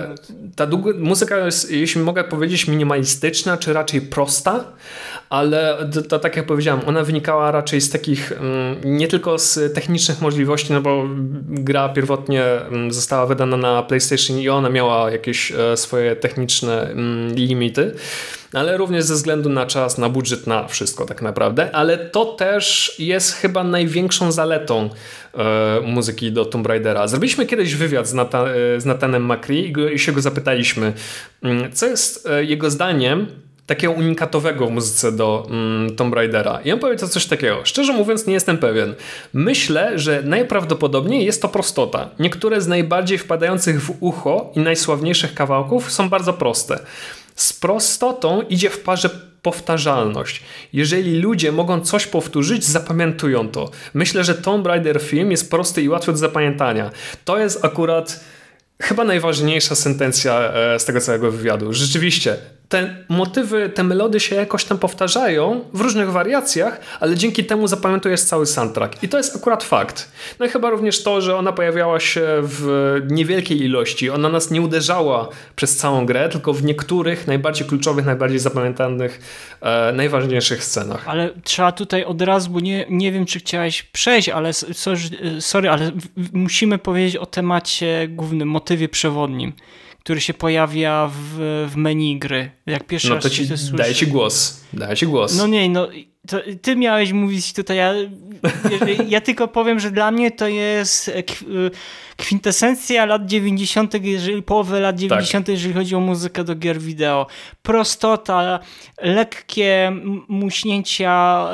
jeśli mogę powiedzieć, minimalistyczna, czy raczej prosta, ale to tak jak powiedziałem, ona wynikała raczej z takich, nie tylko z technicznych możliwości, no bo gra pierwotnie została wydana na PlayStation i ona miała jakieś swoje techniczne limity, ale również ze względu na czas, na budżet, na wszystko tak naprawdę, ale to też jest chyba największą zaletą muzyki do Tomb Raidera. Zrobiliśmy kiedyś wywiad z Nathanem McCree i się go zapytaliśmy, co jest jego zdaniem takiego unikatowego w muzyce do Tomb Raidera. I on powiedział coś takiego. Szczerze mówiąc, nie jestem pewien. Myślę, że najprawdopodobniej jest to prostota. Niektóre z najbardziej wpadających w ucho i najsławniejszych kawałków są bardzo proste. Z prostotą idzie w parze powtarzalność. Jeżeli ludzie mogą coś powtórzyć, zapamiętują to. Myślę, że Tomb Raider film jest prosty i łatwy do zapamiętania. To jest akurat chyba najważniejsza sentencja z tego całego wywiadu. Rzeczywiście, te motywy, te melody się jakoś tam powtarzają w różnych wariacjach, ale dzięki temu zapamiętujesz cały soundtrack. I to jest akurat fakt. No i chyba również to, że ona pojawiała się w niewielkiej ilości. Ona nas nie uderzała przez całą grę, tylko w niektórych najbardziej kluczowych, najbardziej zapamiętanych, najważniejszych scenach. Ale trzeba tutaj od razu, bo nie wiem, czy chciałeś przejść, ale sorry, ale musimy powiedzieć o temacie głównym, motywie przewodnim, który się pojawia w menu gry. Jak pierwszy raz to daję ci głos. No nie, to ty miałeś mówić tutaj, ja tylko powiem, że dla mnie to jest kwintesencja lat 90., połowy lat 90., jeżeli chodzi o muzykę do gier wideo. Prostota, lekkie muśnięcia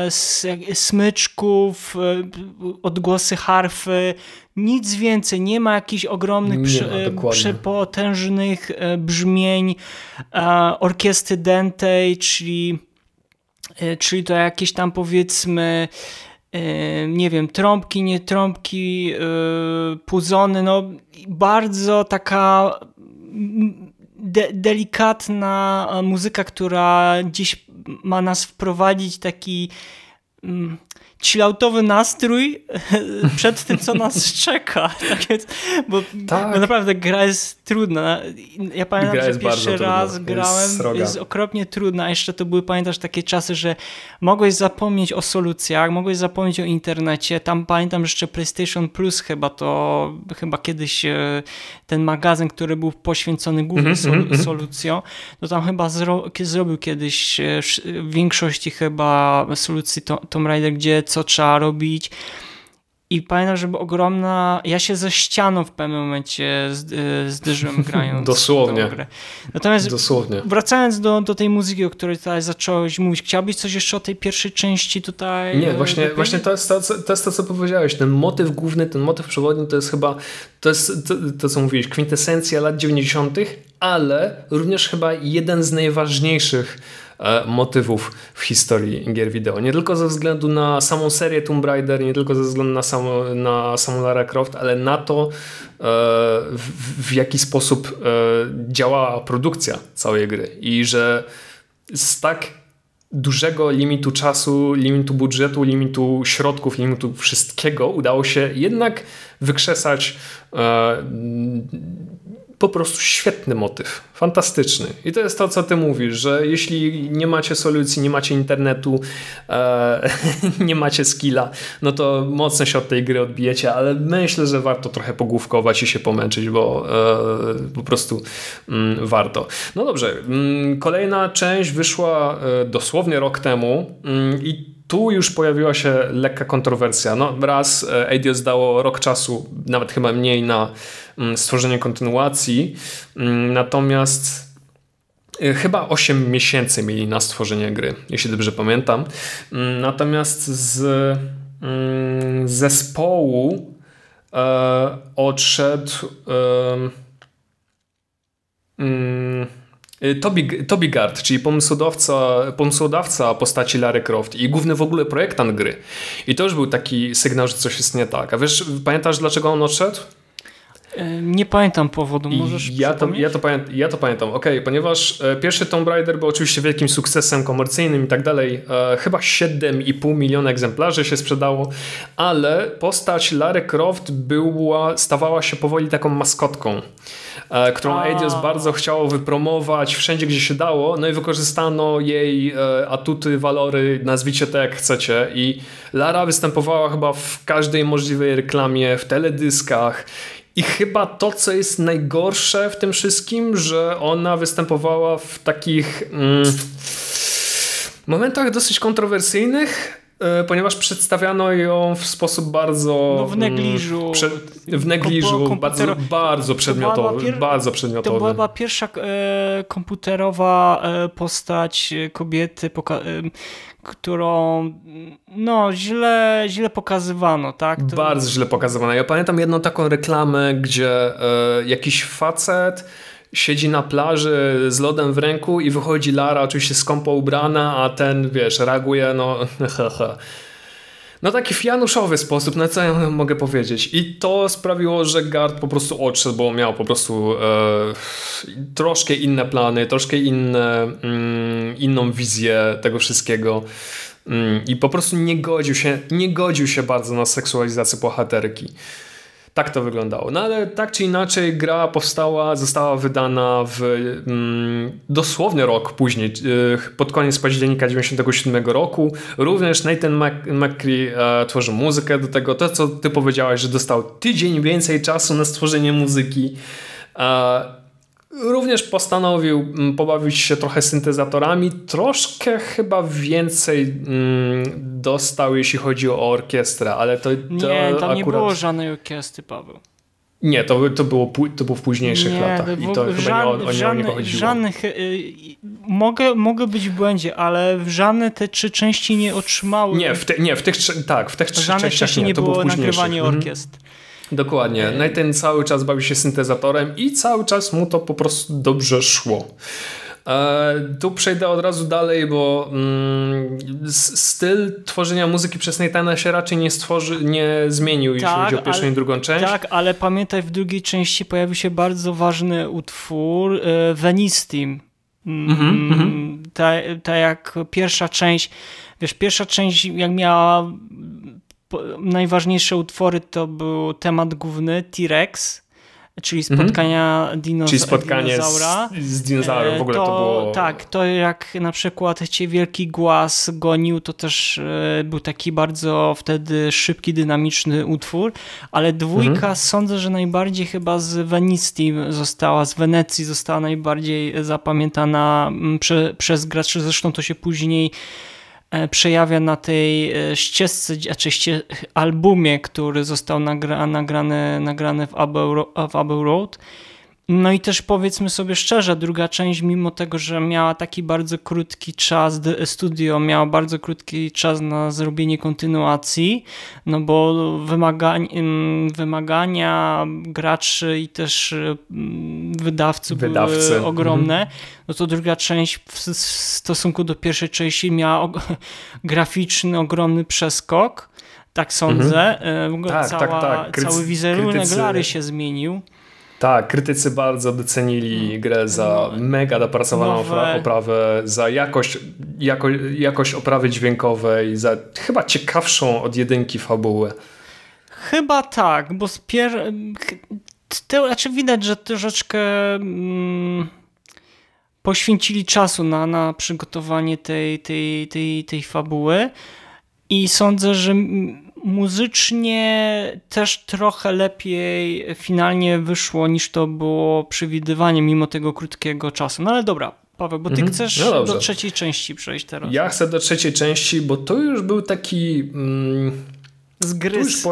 smyczków, odgłosy harfy, nic więcej, nie ma jakichś ogromnych, przepotężnych brzmień orkiestry dętej, czyli to jakieś tam powiedzmy nie wiem, trąbki, nie trąbki, puzony, no bardzo taka delikatna muzyka, która gdzieś ma nas wprowadzić taki chilloutowy nastrój przed tym, co nas czeka. Tak jest, bo naprawdę gra jest trudna. Ja pamiętam, że pierwszy raz grałem, jest okropnie trudna, a jeszcze to były, pamiętasz, takie czasy, że mogłeś zapomnieć o solucjach, mogłeś zapomnieć o internecie. Tam pamiętam jeszcze PlayStation Plus chyba kiedyś ten magazyn, który był poświęcony głównie solucjom, to tam chyba zrobił kiedyś w większości chyba solucji Tomb Raider, gdzie co trzeba robić. I pamiętam, że była ogromna... Ja się ze ścianą w pewnym momencie zderzyłem grając Dosłownie. w grę. Natomiast wracając do tej muzyki, o której tutaj zacząłeś mówić, chciałbyś coś jeszcze o tej pierwszej części tutaj... Nie, właśnie to jest to, co powiedziałeś. Ten motyw główny, ten motyw przewodni to jest chyba to, co mówiłeś, kwintesencja lat 90., ale również chyba jeden z najważniejszych motywów w historii gier wideo. Nie tylko ze względu na samą serię Tomb Raider, nie tylko ze względu na samą Lara Croft, ale na to, w jaki sposób działała produkcja całej gry. I że z tak dużego limitu czasu, limitu budżetu, limitu środków, limitu wszystkiego udało się jednak wykrzesać po prostu świetny motyw, fantastyczny. I to jest to, co ty mówisz, że jeśli nie macie solucji, nie macie internetu, nie macie skilla, no to mocno się od tej gry odbijecie, ale myślę, że warto trochę pogłówkować i się pomęczyć, bo po prostu warto. No dobrze, kolejna część wyszła dosłownie rok temu i tu już pojawiła się lekka kontrowersja. No raz Eidos dało rok czasu, nawet chyba mniej, na stworzenie kontynuacji, natomiast chyba 8 miesięcy mieli na stworzenie gry, jeśli dobrze pamiętam. Natomiast z zespołu odszedł Toby Gard, czyli pomysłodawca postaci Lara Croft i główny w ogóle projektant gry. I to już był taki sygnał, że coś jest nie tak. A wiesz, pamiętasz, dlaczego on odszedł? Nie pamiętam powodu, możesz ja to pamiętam, ponieważ pierwszy Tomb Raider był oczywiście wielkim sukcesem komercyjnym i tak dalej, chyba 7,5 miliona egzemplarzy się sprzedało, ale postać Lara Croft stawała się powoli taką maskotką, którą Eidos bardzo chciało wypromować wszędzie, gdzie się dało, no i wykorzystano jej atuty, walory, nazwijcie to jak chcecie, i Lara występowała chyba w każdej możliwej reklamie, w teledyskach. I chyba to, co jest najgorsze w tym wszystkim, że ona występowała w takich momentach dosyć kontrowersyjnych, ponieważ przedstawiano ją w sposób bardzo... w negliżu. Bardzo przedmiotowy. To była pierwsza komputerowa postać kobiety, którą źle pokazywano, tak? Bardzo źle pokazywano. Ja pamiętam jedną taką reklamę, gdzie jakiś facet siedzi na plaży z lodem w ręku i wychodzi Lara, oczywiście skąpo ubrana, a ten, reaguje, taki fianuszowy sposób, na co ja mogę powiedzieć. I to sprawiło, że Gard po prostu odszedł, bo miał po prostu troszkę inne plany, troszkę inną wizję tego wszystkiego. I po prostu nie godził się bardzo na seksualizację bohaterki. Tak to wyglądało. No ale tak czy inaczej gra została wydana dosłownie rok później, pod koniec października 1997 roku. Również Nathan McCree tworzył muzykę do tego. To, co ty powiedziałaś, że dostał tydzień więcej czasu na stworzenie muzyki. Również postanowił pobawić się trochę syntezatorami. Troszkę chyba więcej dostał, jeśli chodzi o orkiestrę, ale to akurat... nie było żadnej orkiestry, Paweł. Nie, to było w późniejszych latach i to chyba o niego chodziło. Żadnych, mogę być w błędzie, ale w żadne te 3 części nie otrzymały... w tych 3 częściach nie było nagrywania orkiestr. Dokładnie. Nathan cały czas bawi się syntezatorem i cały czas mu to po prostu dobrze szło. Tu przejdę od razu dalej, bo styl tworzenia muzyki przez Nathana się raczej nie zmienił, jeśli chodzi o pierwszą i drugą część. Tak, ale pamiętaj, w drugiej części pojawił się bardzo ważny utwór Venice Team. Tak jak pierwsza część, pierwsza część jak miała najważniejsze utwory, to był temat główny T-Rex, czyli spotkania dinozaura. Z dinozaurem, w ogóle to było... Tak, to jak na przykład Cię Wielki Głaz gonił, to też był taki bardzo wtedy szybki, dynamiczny utwór, ale dwójka sądzę, że najbardziej chyba z Wenecji została najbardziej zapamiętana przez graczy, zresztą to się później przejawia na tej ścieżce, albumie, który został nagrany w Abbey Road. No i też powiedzmy sobie szczerze, druga część, mimo tego, że miała taki bardzo krótki czas, studio miało bardzo krótki czas na zrobienie kontynuacji, no bo wymagania graczy i też wydawcy były ogromne, no to druga część w stosunku do pierwszej części miała graficzny, ogromny przeskok, tak sądzę. Cały wizerunek Lary się zmienił. Tak, krytycy bardzo docenili grę za mega dopracowaną oprawę, za jakość oprawy dźwiękowej, za chyba ciekawszą od jedynki fabułę. Chyba tak, bo znaczy widać, że troszeczkę poświęcili czasu na przygotowanie tej fabuły i sądzę, że muzycznie też trochę lepiej finalnie wyszło niż to było przewidywanie mimo tego krótkiego czasu. No ale dobra, Paweł, bo ty chcesz do trzeciej części przejść teraz. Ja chcę do trzeciej części, bo to już był taki... Zgryz,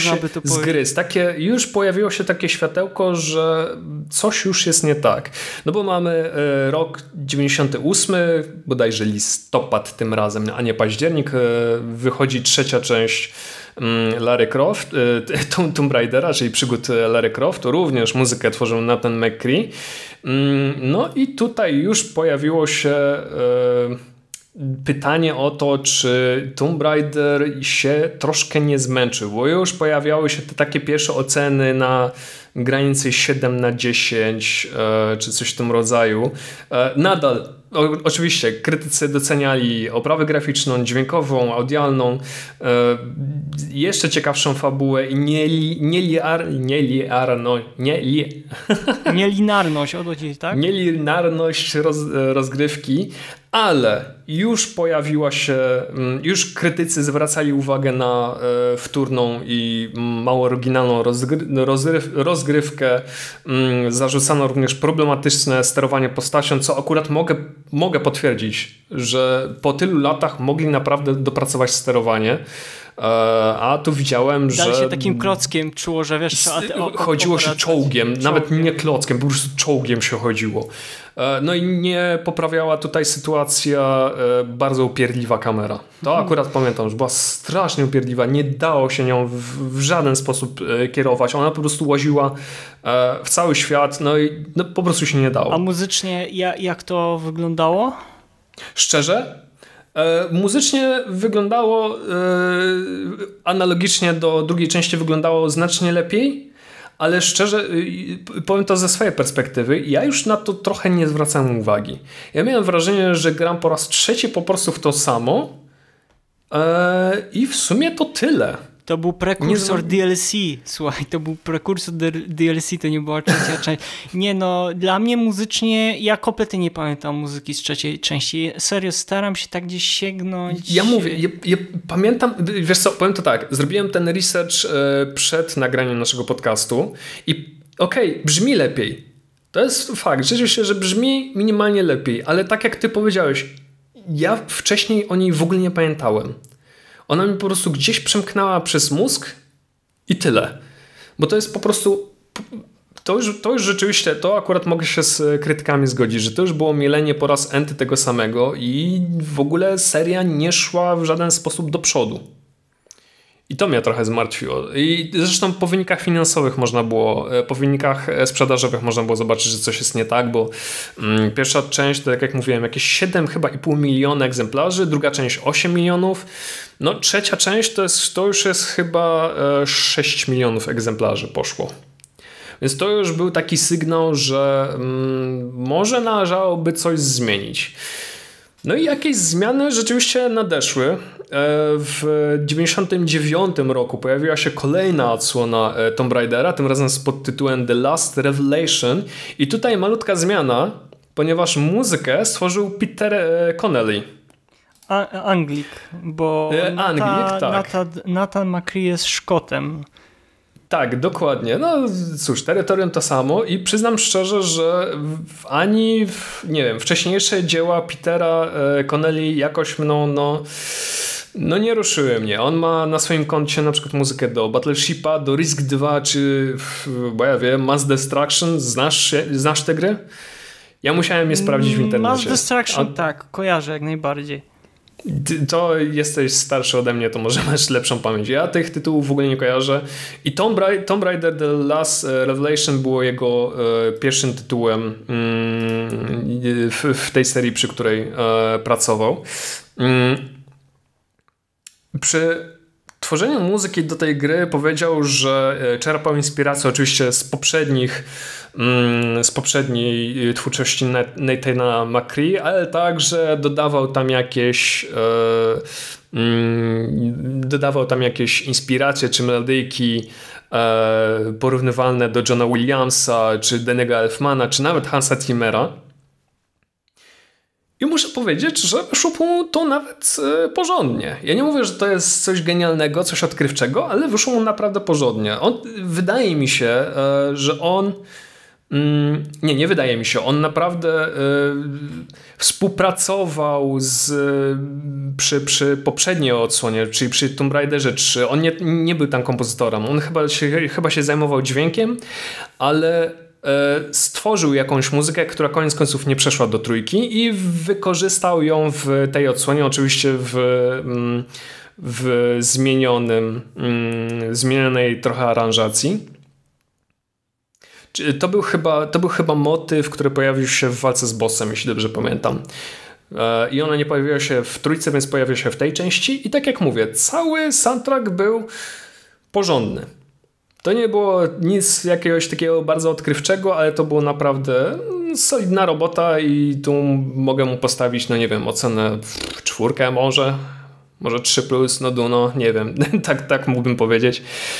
już pojawiło się takie światełko, że coś już jest nie tak. No bo mamy rok 98, bodajże listopad tym razem, a nie październik, wychodzi trzecia część Lara Croft, Tomb Raidera, czyli przygód Lara Croft. Również muzykę tworzył Nathan McCree. No i tutaj już pojawiło się pytanie o to, czy Tomb Raider się troszkę nie zmęczył, bo już pojawiały się te takie pierwsze oceny na granicy 7/10 czy coś w tym rodzaju. Nadal oczywiście krytycy doceniali oprawę graficzną, dźwiękową, audialną, jeszcze ciekawszą fabułę i nielinarność, o to chodzi, tak? Nielinarność rozgrywki, ale już pojawiła się, już krytycy zwracali uwagę na wtórną i mało oryginalną rozgrywkę. Zarzucano również problematyczne sterowanie postacią, co akurat mogę potwierdzić, że po tylu latach mogli naprawdę dopracować sterowanie. A tu widziałem, że... Dalej się takim klockiem czuło, że wiesz... chodziło się czołgiem, nawet nie klockiem, po prostu czołgiem się chodziło. No i nie poprawiała tutaj sytuacja bardzo upierdliwa kamera. To akurat pamiętam, że była strasznie upierdliwa, nie dało się nią w żaden sposób kierować. Ona po prostu łaziła w cały świat, no i po prostu się nie dało. A muzycznie jak to wyglądało? Szczerze? Muzycznie wyglądało analogicznie do drugiej części, wyglądało znacznie lepiej, ale szczerze powiem to ze swojej perspektywy, ja już na to trochę nie zwracałem uwagi. Ja miałem wrażenie, że gram po raz trzeci po prostu w to samo i w sumie to tyle. To był prekursor DLC, słuchaj, to był prekursor DLC, to nie była trzecia część. Nie no, dla mnie muzycznie, ja kompletnie nie pamiętam muzyki z trzeciej części. Serio, staram się tak gdzieś sięgnąć. Ja mówię, ja pamiętam, wiesz co, powiem to tak, zrobiłem ten research przed nagraniem naszego podcastu i okej, brzmi lepiej. To jest fakt, rzeczywiście, że brzmi minimalnie lepiej, ale tak jak ty powiedziałeś, ja wcześniej o niej w ogóle nie pamiętałem. Ona mi po prostu gdzieś przemknęła przez mózg i tyle. Bo to jest po prostu... To już rzeczywiście, to akurat mogę się z krytykami zgodzić, że to już było mielenie po raz enty tego samego i w ogóle seria nie szła w żaden sposób do przodu. I to mnie trochę zmartwiło. I zresztą po wynikach finansowych po wynikach sprzedażowych można było zobaczyć, że coś jest nie tak, bo pierwsza część, to tak jak mówiłem, jakieś 7,5 miliona egzemplarzy, druga część 8 milionów, no trzecia część to już jest chyba 6 milionów egzemplarzy poszło. Więc to już był taki sygnał, że może należałoby coś zmienić. No i jakieś zmiany rzeczywiście nadeszły. W 1999 roku pojawiła się kolejna odsłona Tomb Raidera, tym razem z podtytułem The Last Revelation. I tutaj malutka zmiana, ponieważ muzykę stworzył Peter Connelly. Anglik, bo Anglik, tak. Nathan McCree jest Szkotem. Tak, dokładnie. No cóż, Terytorium to samo i przyznam szczerze, że ani nie wiem, wcześniejsze dzieła Petera Connelly jakoś mną no nie ruszyły mnie. On ma na swoim koncie na przykład muzykę do Battleshipa, do Risk 2 czy bo ja wiem, Mass Destruction. Znasz te gry? Ja musiałem je sprawdzić w internecie. Mass Destruction, tak, kojarzę jak najbardziej. To jesteś starszy ode mnie, to może masz lepszą pamięć. Ja tych tytułów w ogóle nie kojarzę. I Tomb Raider The Last Revelation było jego pierwszym tytułem w tej serii, przy której pracował. Przy tworzeniu muzyki do tej gry powiedział, że czerpał inspirację oczywiście z poprzedniej twórczości Nathana McCree, ale także dodawał tam jakieś inspiracje czy melodyjki porównywalne do Johna Williamsa, czy Danny'ego Elfmana, czy nawet Hansa Zimmera. I muszę powiedzieć, że wyszło mu to nawet porządnie. Ja nie mówię, że to jest coś genialnego, coś odkrywczego, ale wyszło mu naprawdę porządnie. Wydaje mi się, że on... Nie wydaje mi się. On naprawdę współpracował przy poprzedniej odsłonie, czyli przy Tomb Raiderze 3. On nie był tam kompozytorem. On chyba się zajmował dźwiękiem, ale stworzył jakąś muzykę, która koniec końców nie przeszła do trójki i wykorzystał ją w tej odsłonie, oczywiście w zmienionej trochę aranżacji. To był chyba motyw, który pojawił się w walce z bossem, jeśli dobrze pamiętam. I ona nie pojawiła się w trójce, więc pojawia się w tej części. I tak jak mówię, cały soundtrack był porządny. To nie było nic jakiegoś takiego bardzo odkrywczego, ale to było naprawdę solidna robota i tu mogę mu postawić, no nie wiem, ocenę 4 może 3+, nie wiem, tak mógłbym powiedzieć.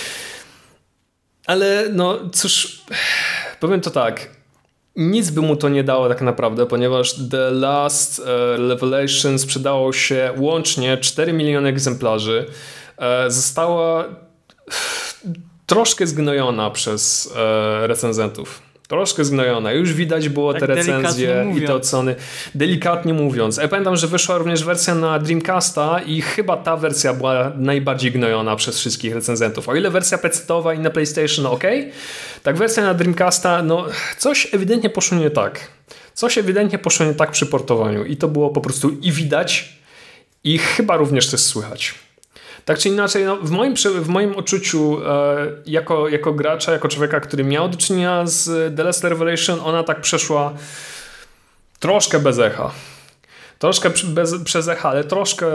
Ale no cóż, powiem to tak, nic by mu to nie dało tak naprawdę, ponieważ The Last Revelation sprzedało się łącznie 4 miliony egzemplarzy. Została troszkę zgnojona przez recenzentów. Troszkę zgnojona. Już widać było tak te recenzje i te oceny. Delikatnie mówiąc. Ja pamiętam, że wyszła również wersja na Dreamcasta i chyba ta wersja była najbardziej gnojona przez wszystkich recenzentów. O ile wersja PC-towa i na PlayStation ok, tak wersja na Dreamcasta, no coś ewidentnie poszło nie tak. Coś ewidentnie poszło nie tak przy portowaniu i to było po prostu i widać i chyba również też słychać. Tak czy inaczej, no, w moim odczuciu jako gracza, jako człowieka, który miał do czynienia z The Last Revelation, ona tak przeszła troszkę bez echa. Troszkę przez echa, ale troszkę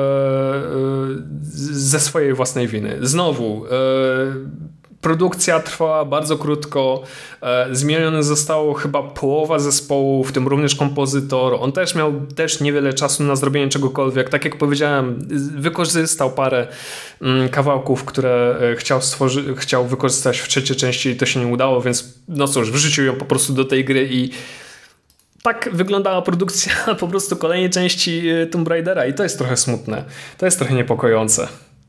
ze swojej własnej winy. Znowu, produkcja trwała bardzo krótko, zmienione zostało chyba połowa zespołu, w tym również kompozytor. On też miał niewiele czasu na zrobienie czegokolwiek. Tak jak powiedziałem, wykorzystał parę kawałków, które chciał wykorzystać w trzeciej części i to się nie udało, więc no cóż, wrzucił ją po prostu do tej gry i tak wyglądała produkcja po prostu kolejnej części Tomb Raidera i to jest trochę smutne. To jest trochę niepokojące.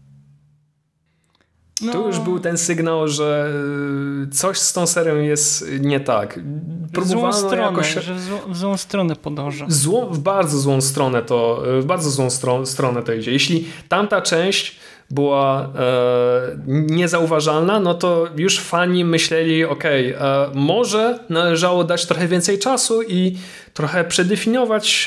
No. Tu już był ten sygnał, że coś z tą serią jest nie tak. Próbowano jakoś... że w złą stronę podąża. W bardzo złą stronę to idzie. Jeśli tamta część była niezauważalna, no to już fani myśleli, może należało dać trochę więcej czasu i trochę przedefiniować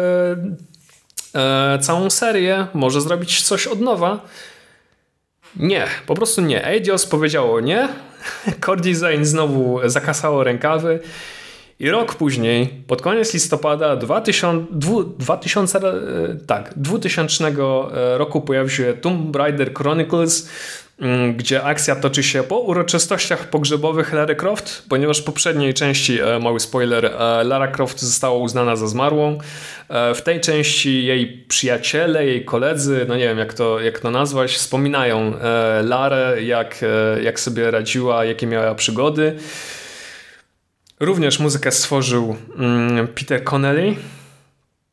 całą serię, może zrobić coś od nowa. Nie, po prostu nie. Eidos powiedziało nie, Core Design znowu zakasało rękawy i rok później, pod koniec listopada 2000 roku pojawił się Tomb Raider Chronicles, gdzie akcja toczy się po uroczystościach pogrzebowych Lara Croft, ponieważ w poprzedniej części, mały spoiler, Lara Croft została uznana za zmarłą. W tej części jej przyjaciele, jej koledzy, no nie wiem jak to nazwać, wspominają Larę, jak sobie radziła, jakie miała przygody. Również muzykę stworzył Peter Connelly.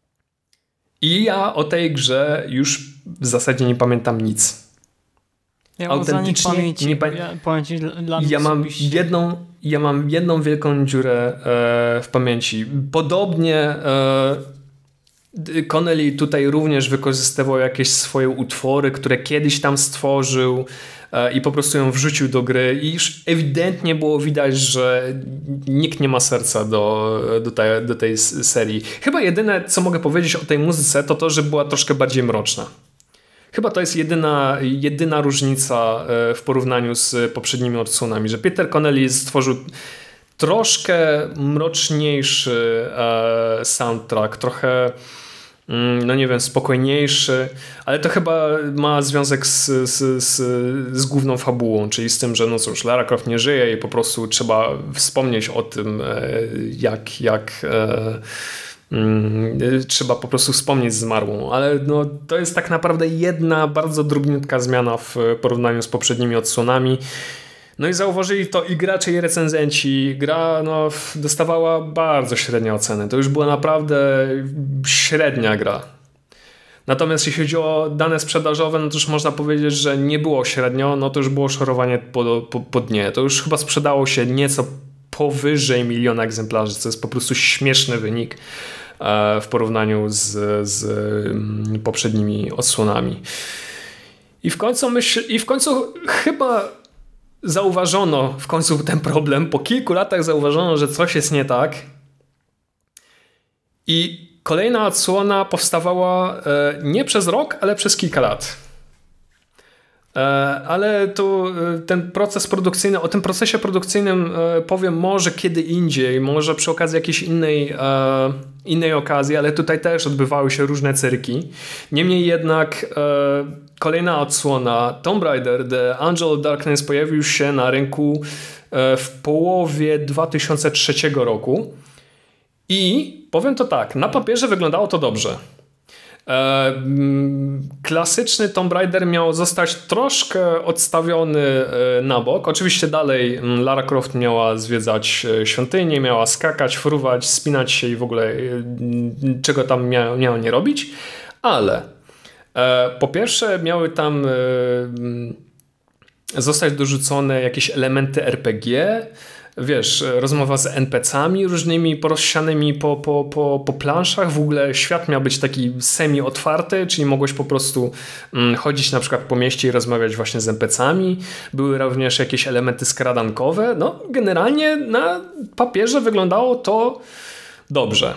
I ja o tej grze już w zasadzie nie pamiętam nic. autentycznie nie pamięci dla mnie ja mam jedną wielką dziurę w pamięci. Podobnie Connelly tutaj również wykorzystywał jakieś swoje utwory, które kiedyś tam stworzył i po prostu ją wrzucił do gry i już ewidentnie było widać, że nikt nie ma serca do tej serii. Chyba jedyne, co mogę powiedzieć o tej muzyce, to, że była troszkę bardziej mroczna. Chyba to jest jedyna różnica w porównaniu z poprzednimi odsłonami, że Peter Connelly stworzył troszkę mroczniejszy soundtrack, trochę no nie wiem, spokojniejszy, ale to chyba ma związek z główną fabułą, czyli z tym, że no cóż, Lara Croft nie żyje i po prostu trzeba wspomnieć o tym, jak trzeba po prostu wspomnieć zmarłą, ale no, to jest tak naprawdę jedna bardzo drobniutka zmiana w porównaniu z poprzednimi odsłonami. No i zauważyli to i gracze, i recenzenci. Gra no, dostawała bardzo średnie oceny. To już była naprawdę średnia gra. Natomiast jeśli chodzi o dane sprzedażowe, no to już można powiedzieć, że nie było średnio, no to już było szorowanie po dnie. To już chyba sprzedało się nieco powyżej 1 miliona egzemplarzy, co jest po prostu śmieszny wynik w porównaniu z poprzednimi odsłonami. I w końcu chyba zauważono w końcu ten problem. Po kilku latach zauważono, że coś jest nie tak. I kolejna odsłona powstawała nie przez rok, ale przez kilka lat. Ale tu ten proces produkcyjny, o tym procesie produkcyjnym powiem może kiedy indziej, może przy okazji jakiejś innej okazji, ale tutaj też odbywały się różne cyrki. Niemniej jednak kolejna odsłona Tomb Raider The Angel of Darkness pojawił się na rynku w połowie 2003 roku i powiem to tak, na papierze wyglądało to dobrze. Klasyczny Tomb Raider miał zostać troszkę odstawiony na bok. Oczywiście dalej Lara Croft miała zwiedzać świątynię, miała skakać, fruwać, spinać się i w ogóle czego tam miała nie robić, ale po pierwsze miały tam zostać dorzucone jakieś elementy RPG, wiesz, rozmowa z NPC-ami różnymi porozsianymi po planszach. W ogóle świat miał być taki semi-otwarty, czyli mogłeś po prostu chodzić na przykład po mieście i rozmawiać właśnie z NPC-ami. Były również jakieś elementy skradankowe. No, generalnie na papierze wyglądało to dobrze.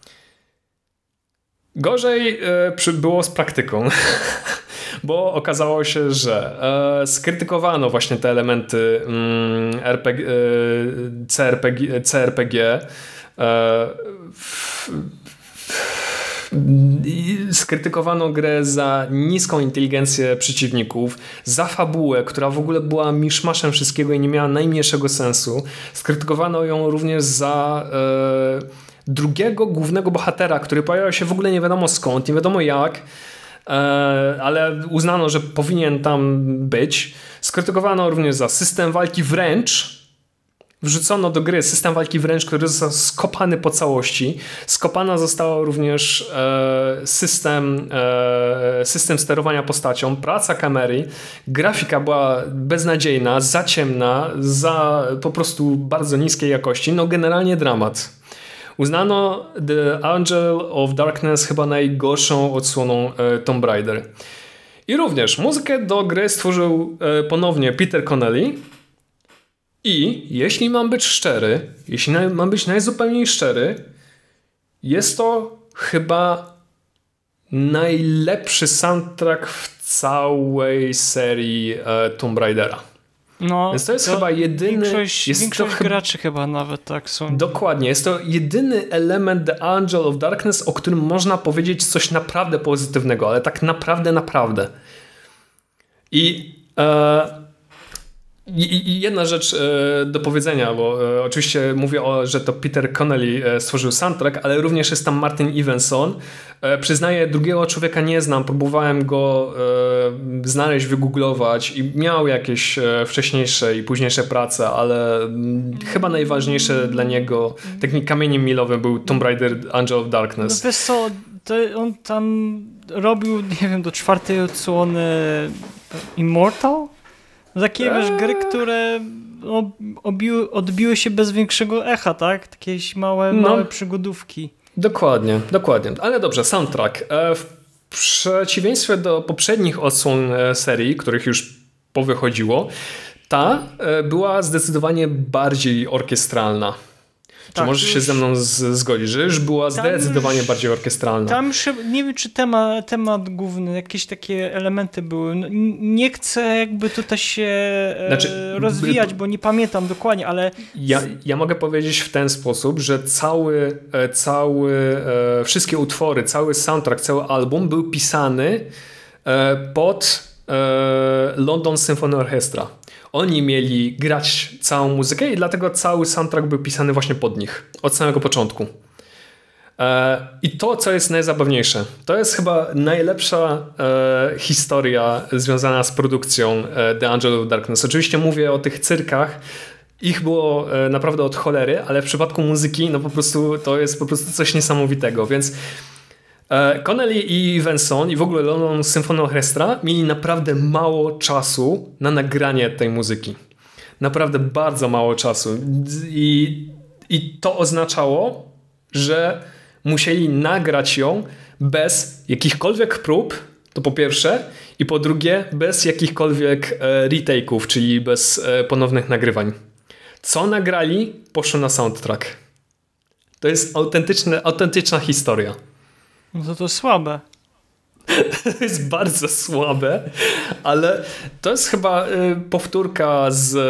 Gorzej było z praktyką. Bo okazało się, że skrytykowano właśnie te elementy CRPG. Skrytykowano grę za niską inteligencję przeciwników, za fabułę, która w ogóle była miszmaszem wszystkiego i nie miała najmniejszego sensu. Skrytykowano ją również za drugiego głównego bohatera, który pojawiał się w ogóle nie wiadomo skąd, nie wiadomo jak, ale uznano, że powinien tam być. Skrytykowano również za system walki wręcz. Wrzucono do gry system walki wręcz, który został skopany po całości. Skopana została również system sterowania postacią, praca kamery. Grafika była beznadziejna, za ciemna, za po prostu bardzo niskiej jakości. No generalnie dramat. Uznano The Angel of Darkness chyba najgorszą odsłoną Tomb Raider. I również muzykę do gry stworzył ponownie Peter Connelly. I jeśli mam być szczery, jeśli mam być najzupełniej szczery, jest to chyba najlepszy soundtrack w całej serii Tomb Raidera. No, więc to jest chyba jedyny... Większość graczy chyba nawet tak są. Dokładnie. Jest to jedyny element The Angel of Darkness, o którym można powiedzieć coś naprawdę pozytywnego, ale tak naprawdę. I jedna rzecz do powiedzenia, bo oczywiście mówię, że to Peter Connelly stworzył soundtrack, ale również jest tam Martin Evenson. Przyznaję, drugiego człowieka nie znam, próbowałem go znaleźć, wygooglować i miał jakieś wcześniejsze i późniejsze prace, ale chyba najważniejsze dla niego takim kamieniem milowym był Tomb Raider Angel of Darkness. No wiesz co, to on tam robił, nie wiem, do 4. odsłony Immortal? Takie gry, które odbiły się bez większego echa, tak? Jakieś małe przygodówki. Dokładnie. Ale dobrze, soundtrack. W przeciwieństwie do poprzednich odsłon serii, których już powychodziło, ta była zdecydowanie bardziej orkiestralna. Czy możesz się ze mną zgodzić, że już była zdecydowanie bardziej orkiestralna? Tam już, nie wiem, czy temat główny, jakieś takie elementy były. No, nie chcę jakby tutaj się rozwijać, bo nie pamiętam dokładnie, ale... Ja mogę powiedzieć w ten sposób, że wszystkie utwory, cały soundtrack, cały album był pisany pod London Symphony Orchestra. Oni mieli grać całą muzykę i dlatego cały soundtrack był pisany właśnie pod nich. Od samego początku. I to, co jest najzabawniejsze, to jest chyba najlepsza historia związana z produkcją The Angel of Darkness. Oczywiście mówię o tych cyrkach. Ich było naprawdę od cholery, ale w przypadku muzyki no po prostu to jest po prostu coś niesamowitego. Więc Connelly i Venson i w ogóle London Symphony Orchestra mieli naprawdę mało czasu na nagranie tej muzyki. Naprawdę bardzo mało czasu. I to oznaczało, że musieli nagrać ją bez jakichkolwiek prób, to po pierwsze, i po drugie bez jakichkolwiek retake'ów, czyli bez ponownych nagrywań. Co nagrali, poszło na soundtrack. To jest autentyczna historia. No to słabe. To jest bardzo słabe, ale to jest chyba powtórka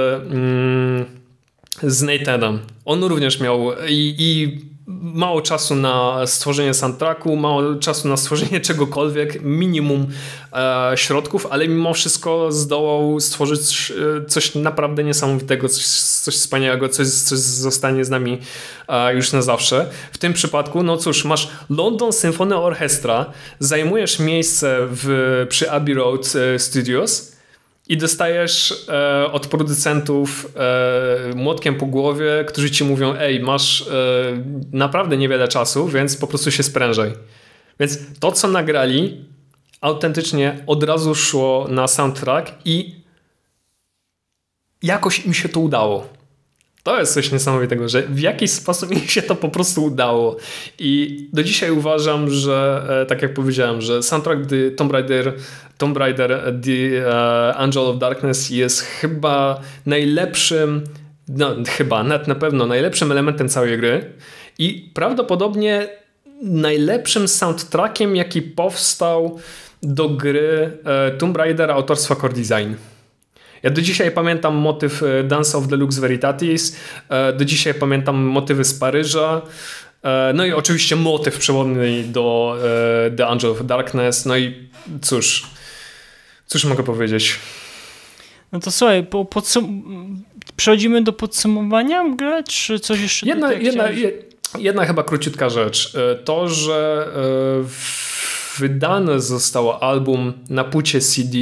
z Nathanem. On również miał i mało czasu na stworzenie soundtracku, mało czasu na stworzenie czegokolwiek, minimum środków, ale mimo wszystko zdołał stworzyć coś naprawdę niesamowitego, coś wspaniałego, coś zostanie z nami już na zawsze. W tym przypadku, no cóż, masz London Symphony Orchestra, zajmujesz miejsce przy Abbey Road Studios i dostajesz od producentów młotkiem po głowie, którzy ci mówią: ej, masz naprawdę niewiele czasu, więc po prostu się sprężaj. Więc to, co nagrali, autentycznie od razu szło na soundtrack i jakoś im się to udało. To jest coś niesamowitego, że w jakiś sposób im się to po prostu udało. I do dzisiaj uważam, że tak jak powiedziałem, że soundtrack Tomb Raider The Angel of Darkness jest chyba najlepszym, nawet na pewno najlepszym elementem całej gry i prawdopodobnie najlepszym soundtrackiem, jaki powstał do gry Tomb Raider autorstwa Core Design. Ja do dzisiaj pamiętam motyw Dance of the Lux Veritatis, do dzisiaj pamiętam motywy z Paryża, no i oczywiście motyw przewodni do The Angel of Darkness, no i cóż mogę powiedzieć. No to słuchaj, przechodzimy do podsumowania gry, czy coś jeszcze? Jedna chyba króciutka rzecz. To, że wydane zostało album na płycie CD,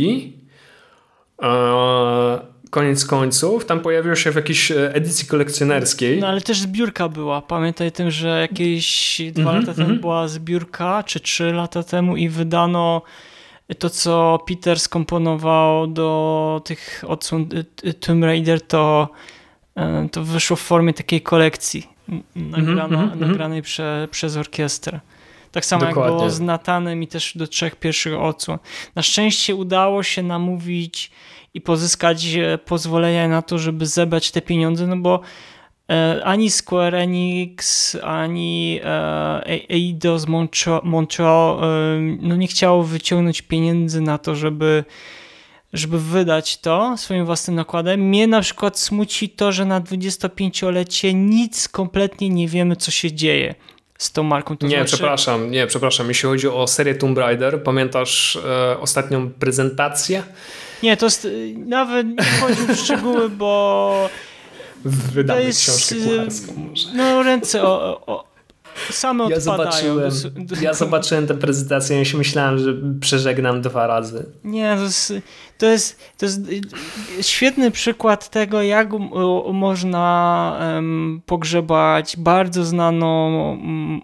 koniec końców, tam pojawił się w jakiejś edycji kolekcjonerskiej. No ale też zbiórka była. Pamiętaj tym, że jakieś 2 lata temu była zbiórka, czy 3 lata temu i wydano to, co Peter skomponował do tych odsłon Tomb Raider, to wyszło w formie takiej kolekcji nagranej przez orkiestrę. Tak samo Dokładnie. Jak było z Nathanem i też do 3 pierwszych odsłon. Na szczęście udało się namówić i pozyskać pozwolenia na to, żeby zebrać te pieniądze, no bo ani Square Enix, ani Eidos Montreal no nie chciało wyciągnąć pieniędzy na to, żeby wydać to swoim własnym nakładem. Mnie na przykład smuci to, że na 25-lecie nic kompletnie nie wiemy, co się dzieje z tą marką. To przepraszam. Jeśli chodzi o serię Tomb Raider, pamiętasz ostatnią prezentację? Nie, to jest, nawet nie wchodzi w szczegóły, bo wydamy książkę kucharską może. No ręce same odpadają. Ja zobaczyłem tę prezentację i się myślałem, że przeżegnam 2 razy. Nie, to jest świetny przykład tego, jak można pogrzebać bardzo znaną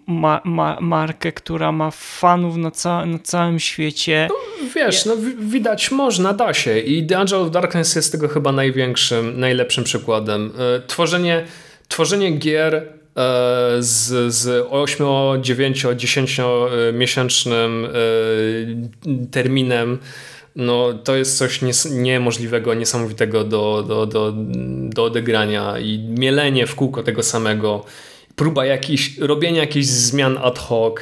markę, która ma fanów na całym świecie. No, wiesz, widać, można, da się. I The Angel of Darkness jest tego chyba najlepszym przykładem. Tworzenie gier z 8, 9, 10 miesięcznym terminem, no to jest coś niemożliwego, niesamowitego do odegrania i mielenie w kółko tego samego, próba robienia jakichś zmian ad hoc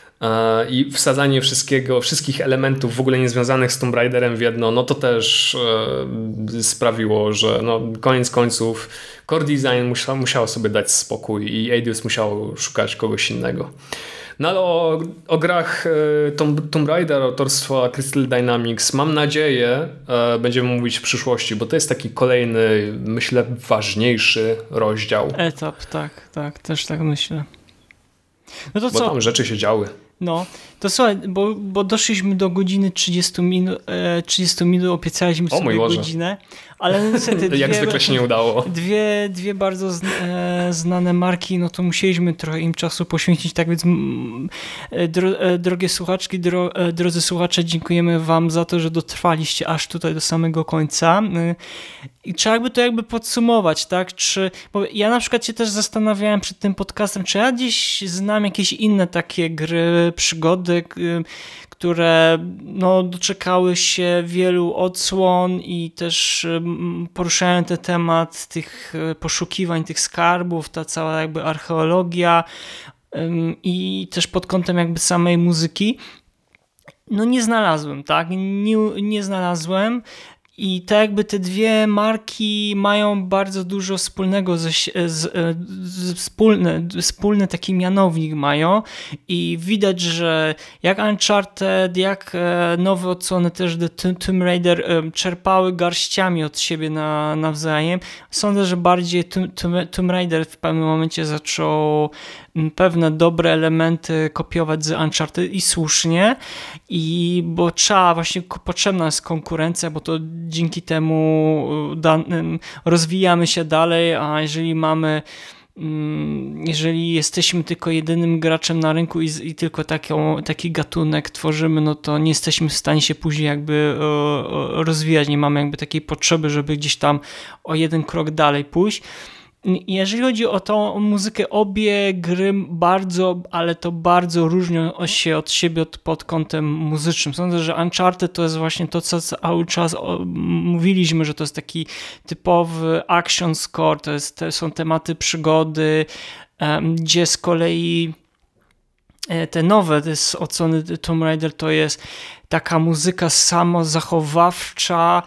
i wsadzanie wszystkich elementów w ogóle niezwiązanych z Tomb Raiderem w jedno, no to też sprawiło, że no, koniec końców core design musiał sobie dać spokój i Eidos musiał szukać kogoś innego. No ale o grach Tomb Raider autorstwa Crystal Dynamics mam nadzieję będziemy mówić w przyszłości, bo to jest taki kolejny, myślę, ważniejszy rozdział. Etap, tak, też tak myślę. No to bo tam rzeczy się działy. No, to słuchaj, bo doszliśmy do godziny 30 minut, obiecaliśmy sobie godzinę, ale niestety jak zwykle się nie udało. Dwie bardzo znane marki, no to musieliśmy trochę im czasu poświęcić, tak więc drogie słuchaczki, drodzy słuchacze, dziękujemy wam za to, że dotrwaliście aż tutaj do samego końca. I trzeba by to podsumować, tak? Bo ja na przykład się też zastanawiałem przed tym podcastem, czy ja gdzieś znam jakieś inne takie gry, przygody, które no, doczekały się wielu odsłon i też poruszają ten temat tych poszukiwań, tych skarbów, ta cała jakby archeologia i też pod kątem jakby samej muzyki. No nie znalazłem, tak? Nie znalazłem. I tak jakby te dwie marki mają bardzo dużo wspólnego, wspólny taki mianownik mają i widać, że jak Uncharted, jak nowe odsłony też The Tomb Raider czerpały garściami od siebie nawzajem. Sądzę, że bardziej Tomb Raider w pewnym momencie zaczął pewne dobre elementy kopiować z Uncharted i słusznie, bo potrzebna jest konkurencja, bo to dzięki temu rozwijamy się dalej, a jeżeli jesteśmy tylko jedynym graczem na rynku i tylko taki gatunek tworzymy, no to nie jesteśmy w stanie się później jakby rozwijać, nie mamy jakby takiej potrzeby, żeby gdzieś tam o jeden krok dalej pójść. Jeżeli chodzi o tą muzykę, obie gry bardzo różnią się od siebie pod kątem muzycznym. Sądzę, że Uncharted to jest właśnie to, co cały czas mówiliśmy, że to jest taki typowy action score, to są tematy przygody, gdzie z kolei te nowe odsłony Tomb Raider to jest taka muzyka samozachowawcza,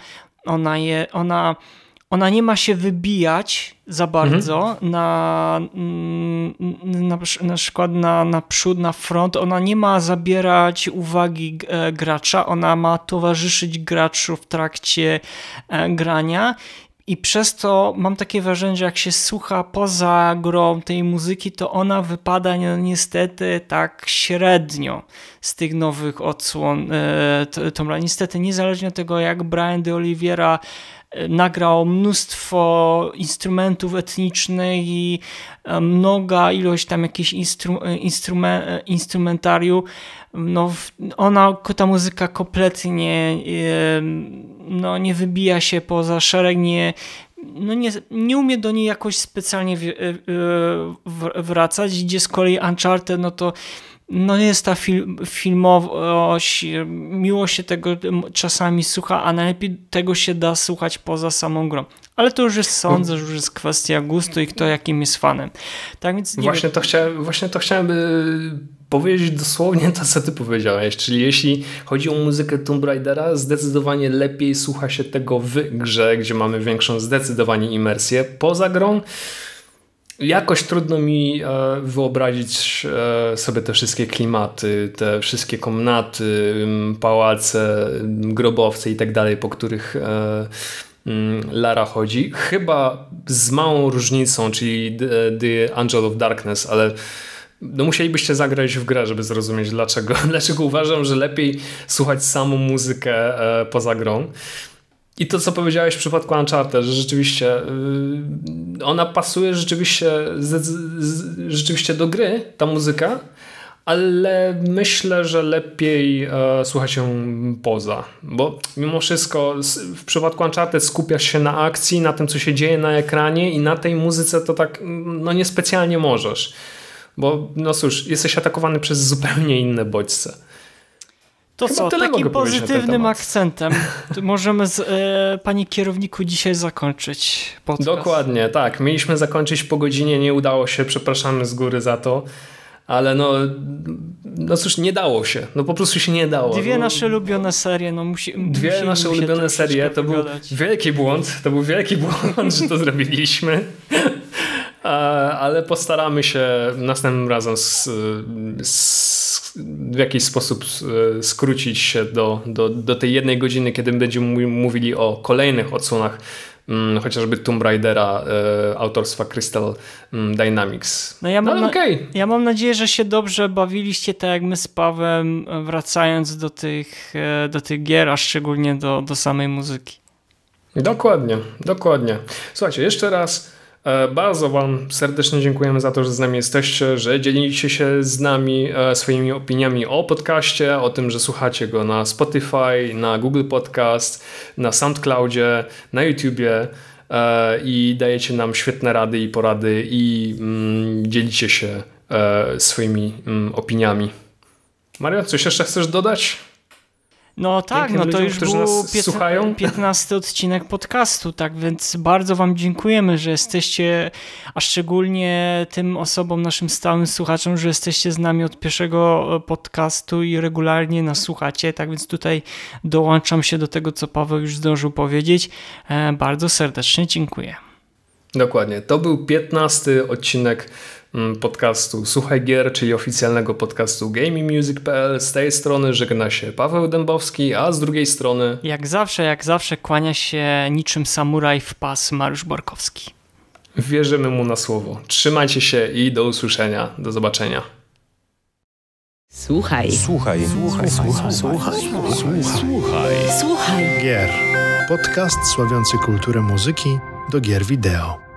ona nie ma się wybijać za bardzo na przykład na przód, na front. Ona nie ma zabierać uwagi gracza, ona ma towarzyszyć graczu w trakcie grania. I przez to mam takie wrażenie, że jak się słucha poza grą tej muzyki, to ona wypada niestety tak średnio z tych nowych odsłon. Niestety niezależnie od tego, jak Brian De Oliveira nagrał mnóstwo instrumentów etnicznych i mnoga ilość tam jakichś instrumentarium, no ta muzyka kompletnie nie wybija się poza szereg, nie umie do niej jakoś specjalnie wracać, gdzie z kolei Uncharted, no to jest ta filmowość, miło się tego czasami słucha, a najlepiej tego się da słuchać poza samą grą. Ale to już jest, sądzę, że już jest kwestia gustu i kto jakim jest fanem. Tak więc właśnie to chciałem powiedzieć dosłownie to, co ty powiedziałeś, czyli jeśli chodzi o muzykę Tomb Raidera, zdecydowanie lepiej słucha się tego w grze, gdzie mamy większą zdecydowanie imersję. Poza grą jakoś trudno mi wyobrazić sobie te wszystkie klimaty, te wszystkie komnaty, pałace, grobowce i tak dalej, po których Lara chodzi. Chyba z małą różnicą, czyli The Angel of Darkness, ale no musielibyście zagrać w grę, żeby zrozumieć dlaczego uważam, że lepiej słuchać samą muzykę poza grą. I to, co powiedziałeś w przypadku Uncharted, że rzeczywiście ona pasuje rzeczywiście do gry, ta muzyka, ale myślę, że lepiej słuchać ją poza, bo mimo wszystko w przypadku Uncharted skupiasz się na akcji, na tym, co się dzieje na ekranie i na tej muzyce to tak no niespecjalnie możesz, bo no cóż, jesteś atakowany przez zupełnie inne bodźce. To chyba co, takim pozytywnym akcentem możemy panie kierowniku dzisiaj zakończyć podcast. Dokładnie, tak. Mieliśmy zakończyć po godzinie, nie udało się, przepraszamy z góry za to. Ale no cóż, nie dało się. No po prostu się nie dało. Dwie nasze ulubione serie. Dwie nasze ulubione serie. To był wielki błąd. Że to zrobiliśmy. Ale postaramy się następnym razem w jakiś sposób skrócić się do tej 1 godziny, kiedy będziemy mówili o kolejnych odsłonach chociażby Tomb Raidera autorstwa Crystal Dynamics. No ja mam nadzieję, że się dobrze bawiliście, tak jak my z Pawłem, wracając do tych gier, a szczególnie do samej muzyki. Dokładnie. Słuchajcie, jeszcze raz bardzo wam serdecznie dziękujemy za to, że z nami jesteście, że dzielicie się z nami swoimi opiniami o podcaście, o tym, że słuchacie go na Spotify, na Google Podcast, na SoundCloudzie, na YouTubie i dajecie nam świetne rady i porady i dzielicie się swoimi opiniami. Mario, coś jeszcze chcesz dodać? No tak, no to już był 15 odcinek podcastu, tak więc bardzo wam dziękujemy, że jesteście, a szczególnie tym osobom, naszym stałym słuchaczom, że jesteście z nami od pierwszego podcastu i regularnie nas słuchacie, tak więc tutaj dołączam się do tego, co Paweł już zdążył powiedzieć. Bardzo serdecznie dziękuję. Dokładnie, to był 15 odcinek podcastu Słuchaj Gier, czyli oficjalnego podcastu GamingMusic.pl. Z tej strony żegna się Paweł Dębowski, a z drugiej strony jak zawsze kłania się niczym samuraj w pas Mariusz Borkowski. Wierzymy mu na słowo. Trzymajcie się i do usłyszenia. Do zobaczenia. Słuchaj Gier. Podcast sławiący kulturę muzyki do gier wideo.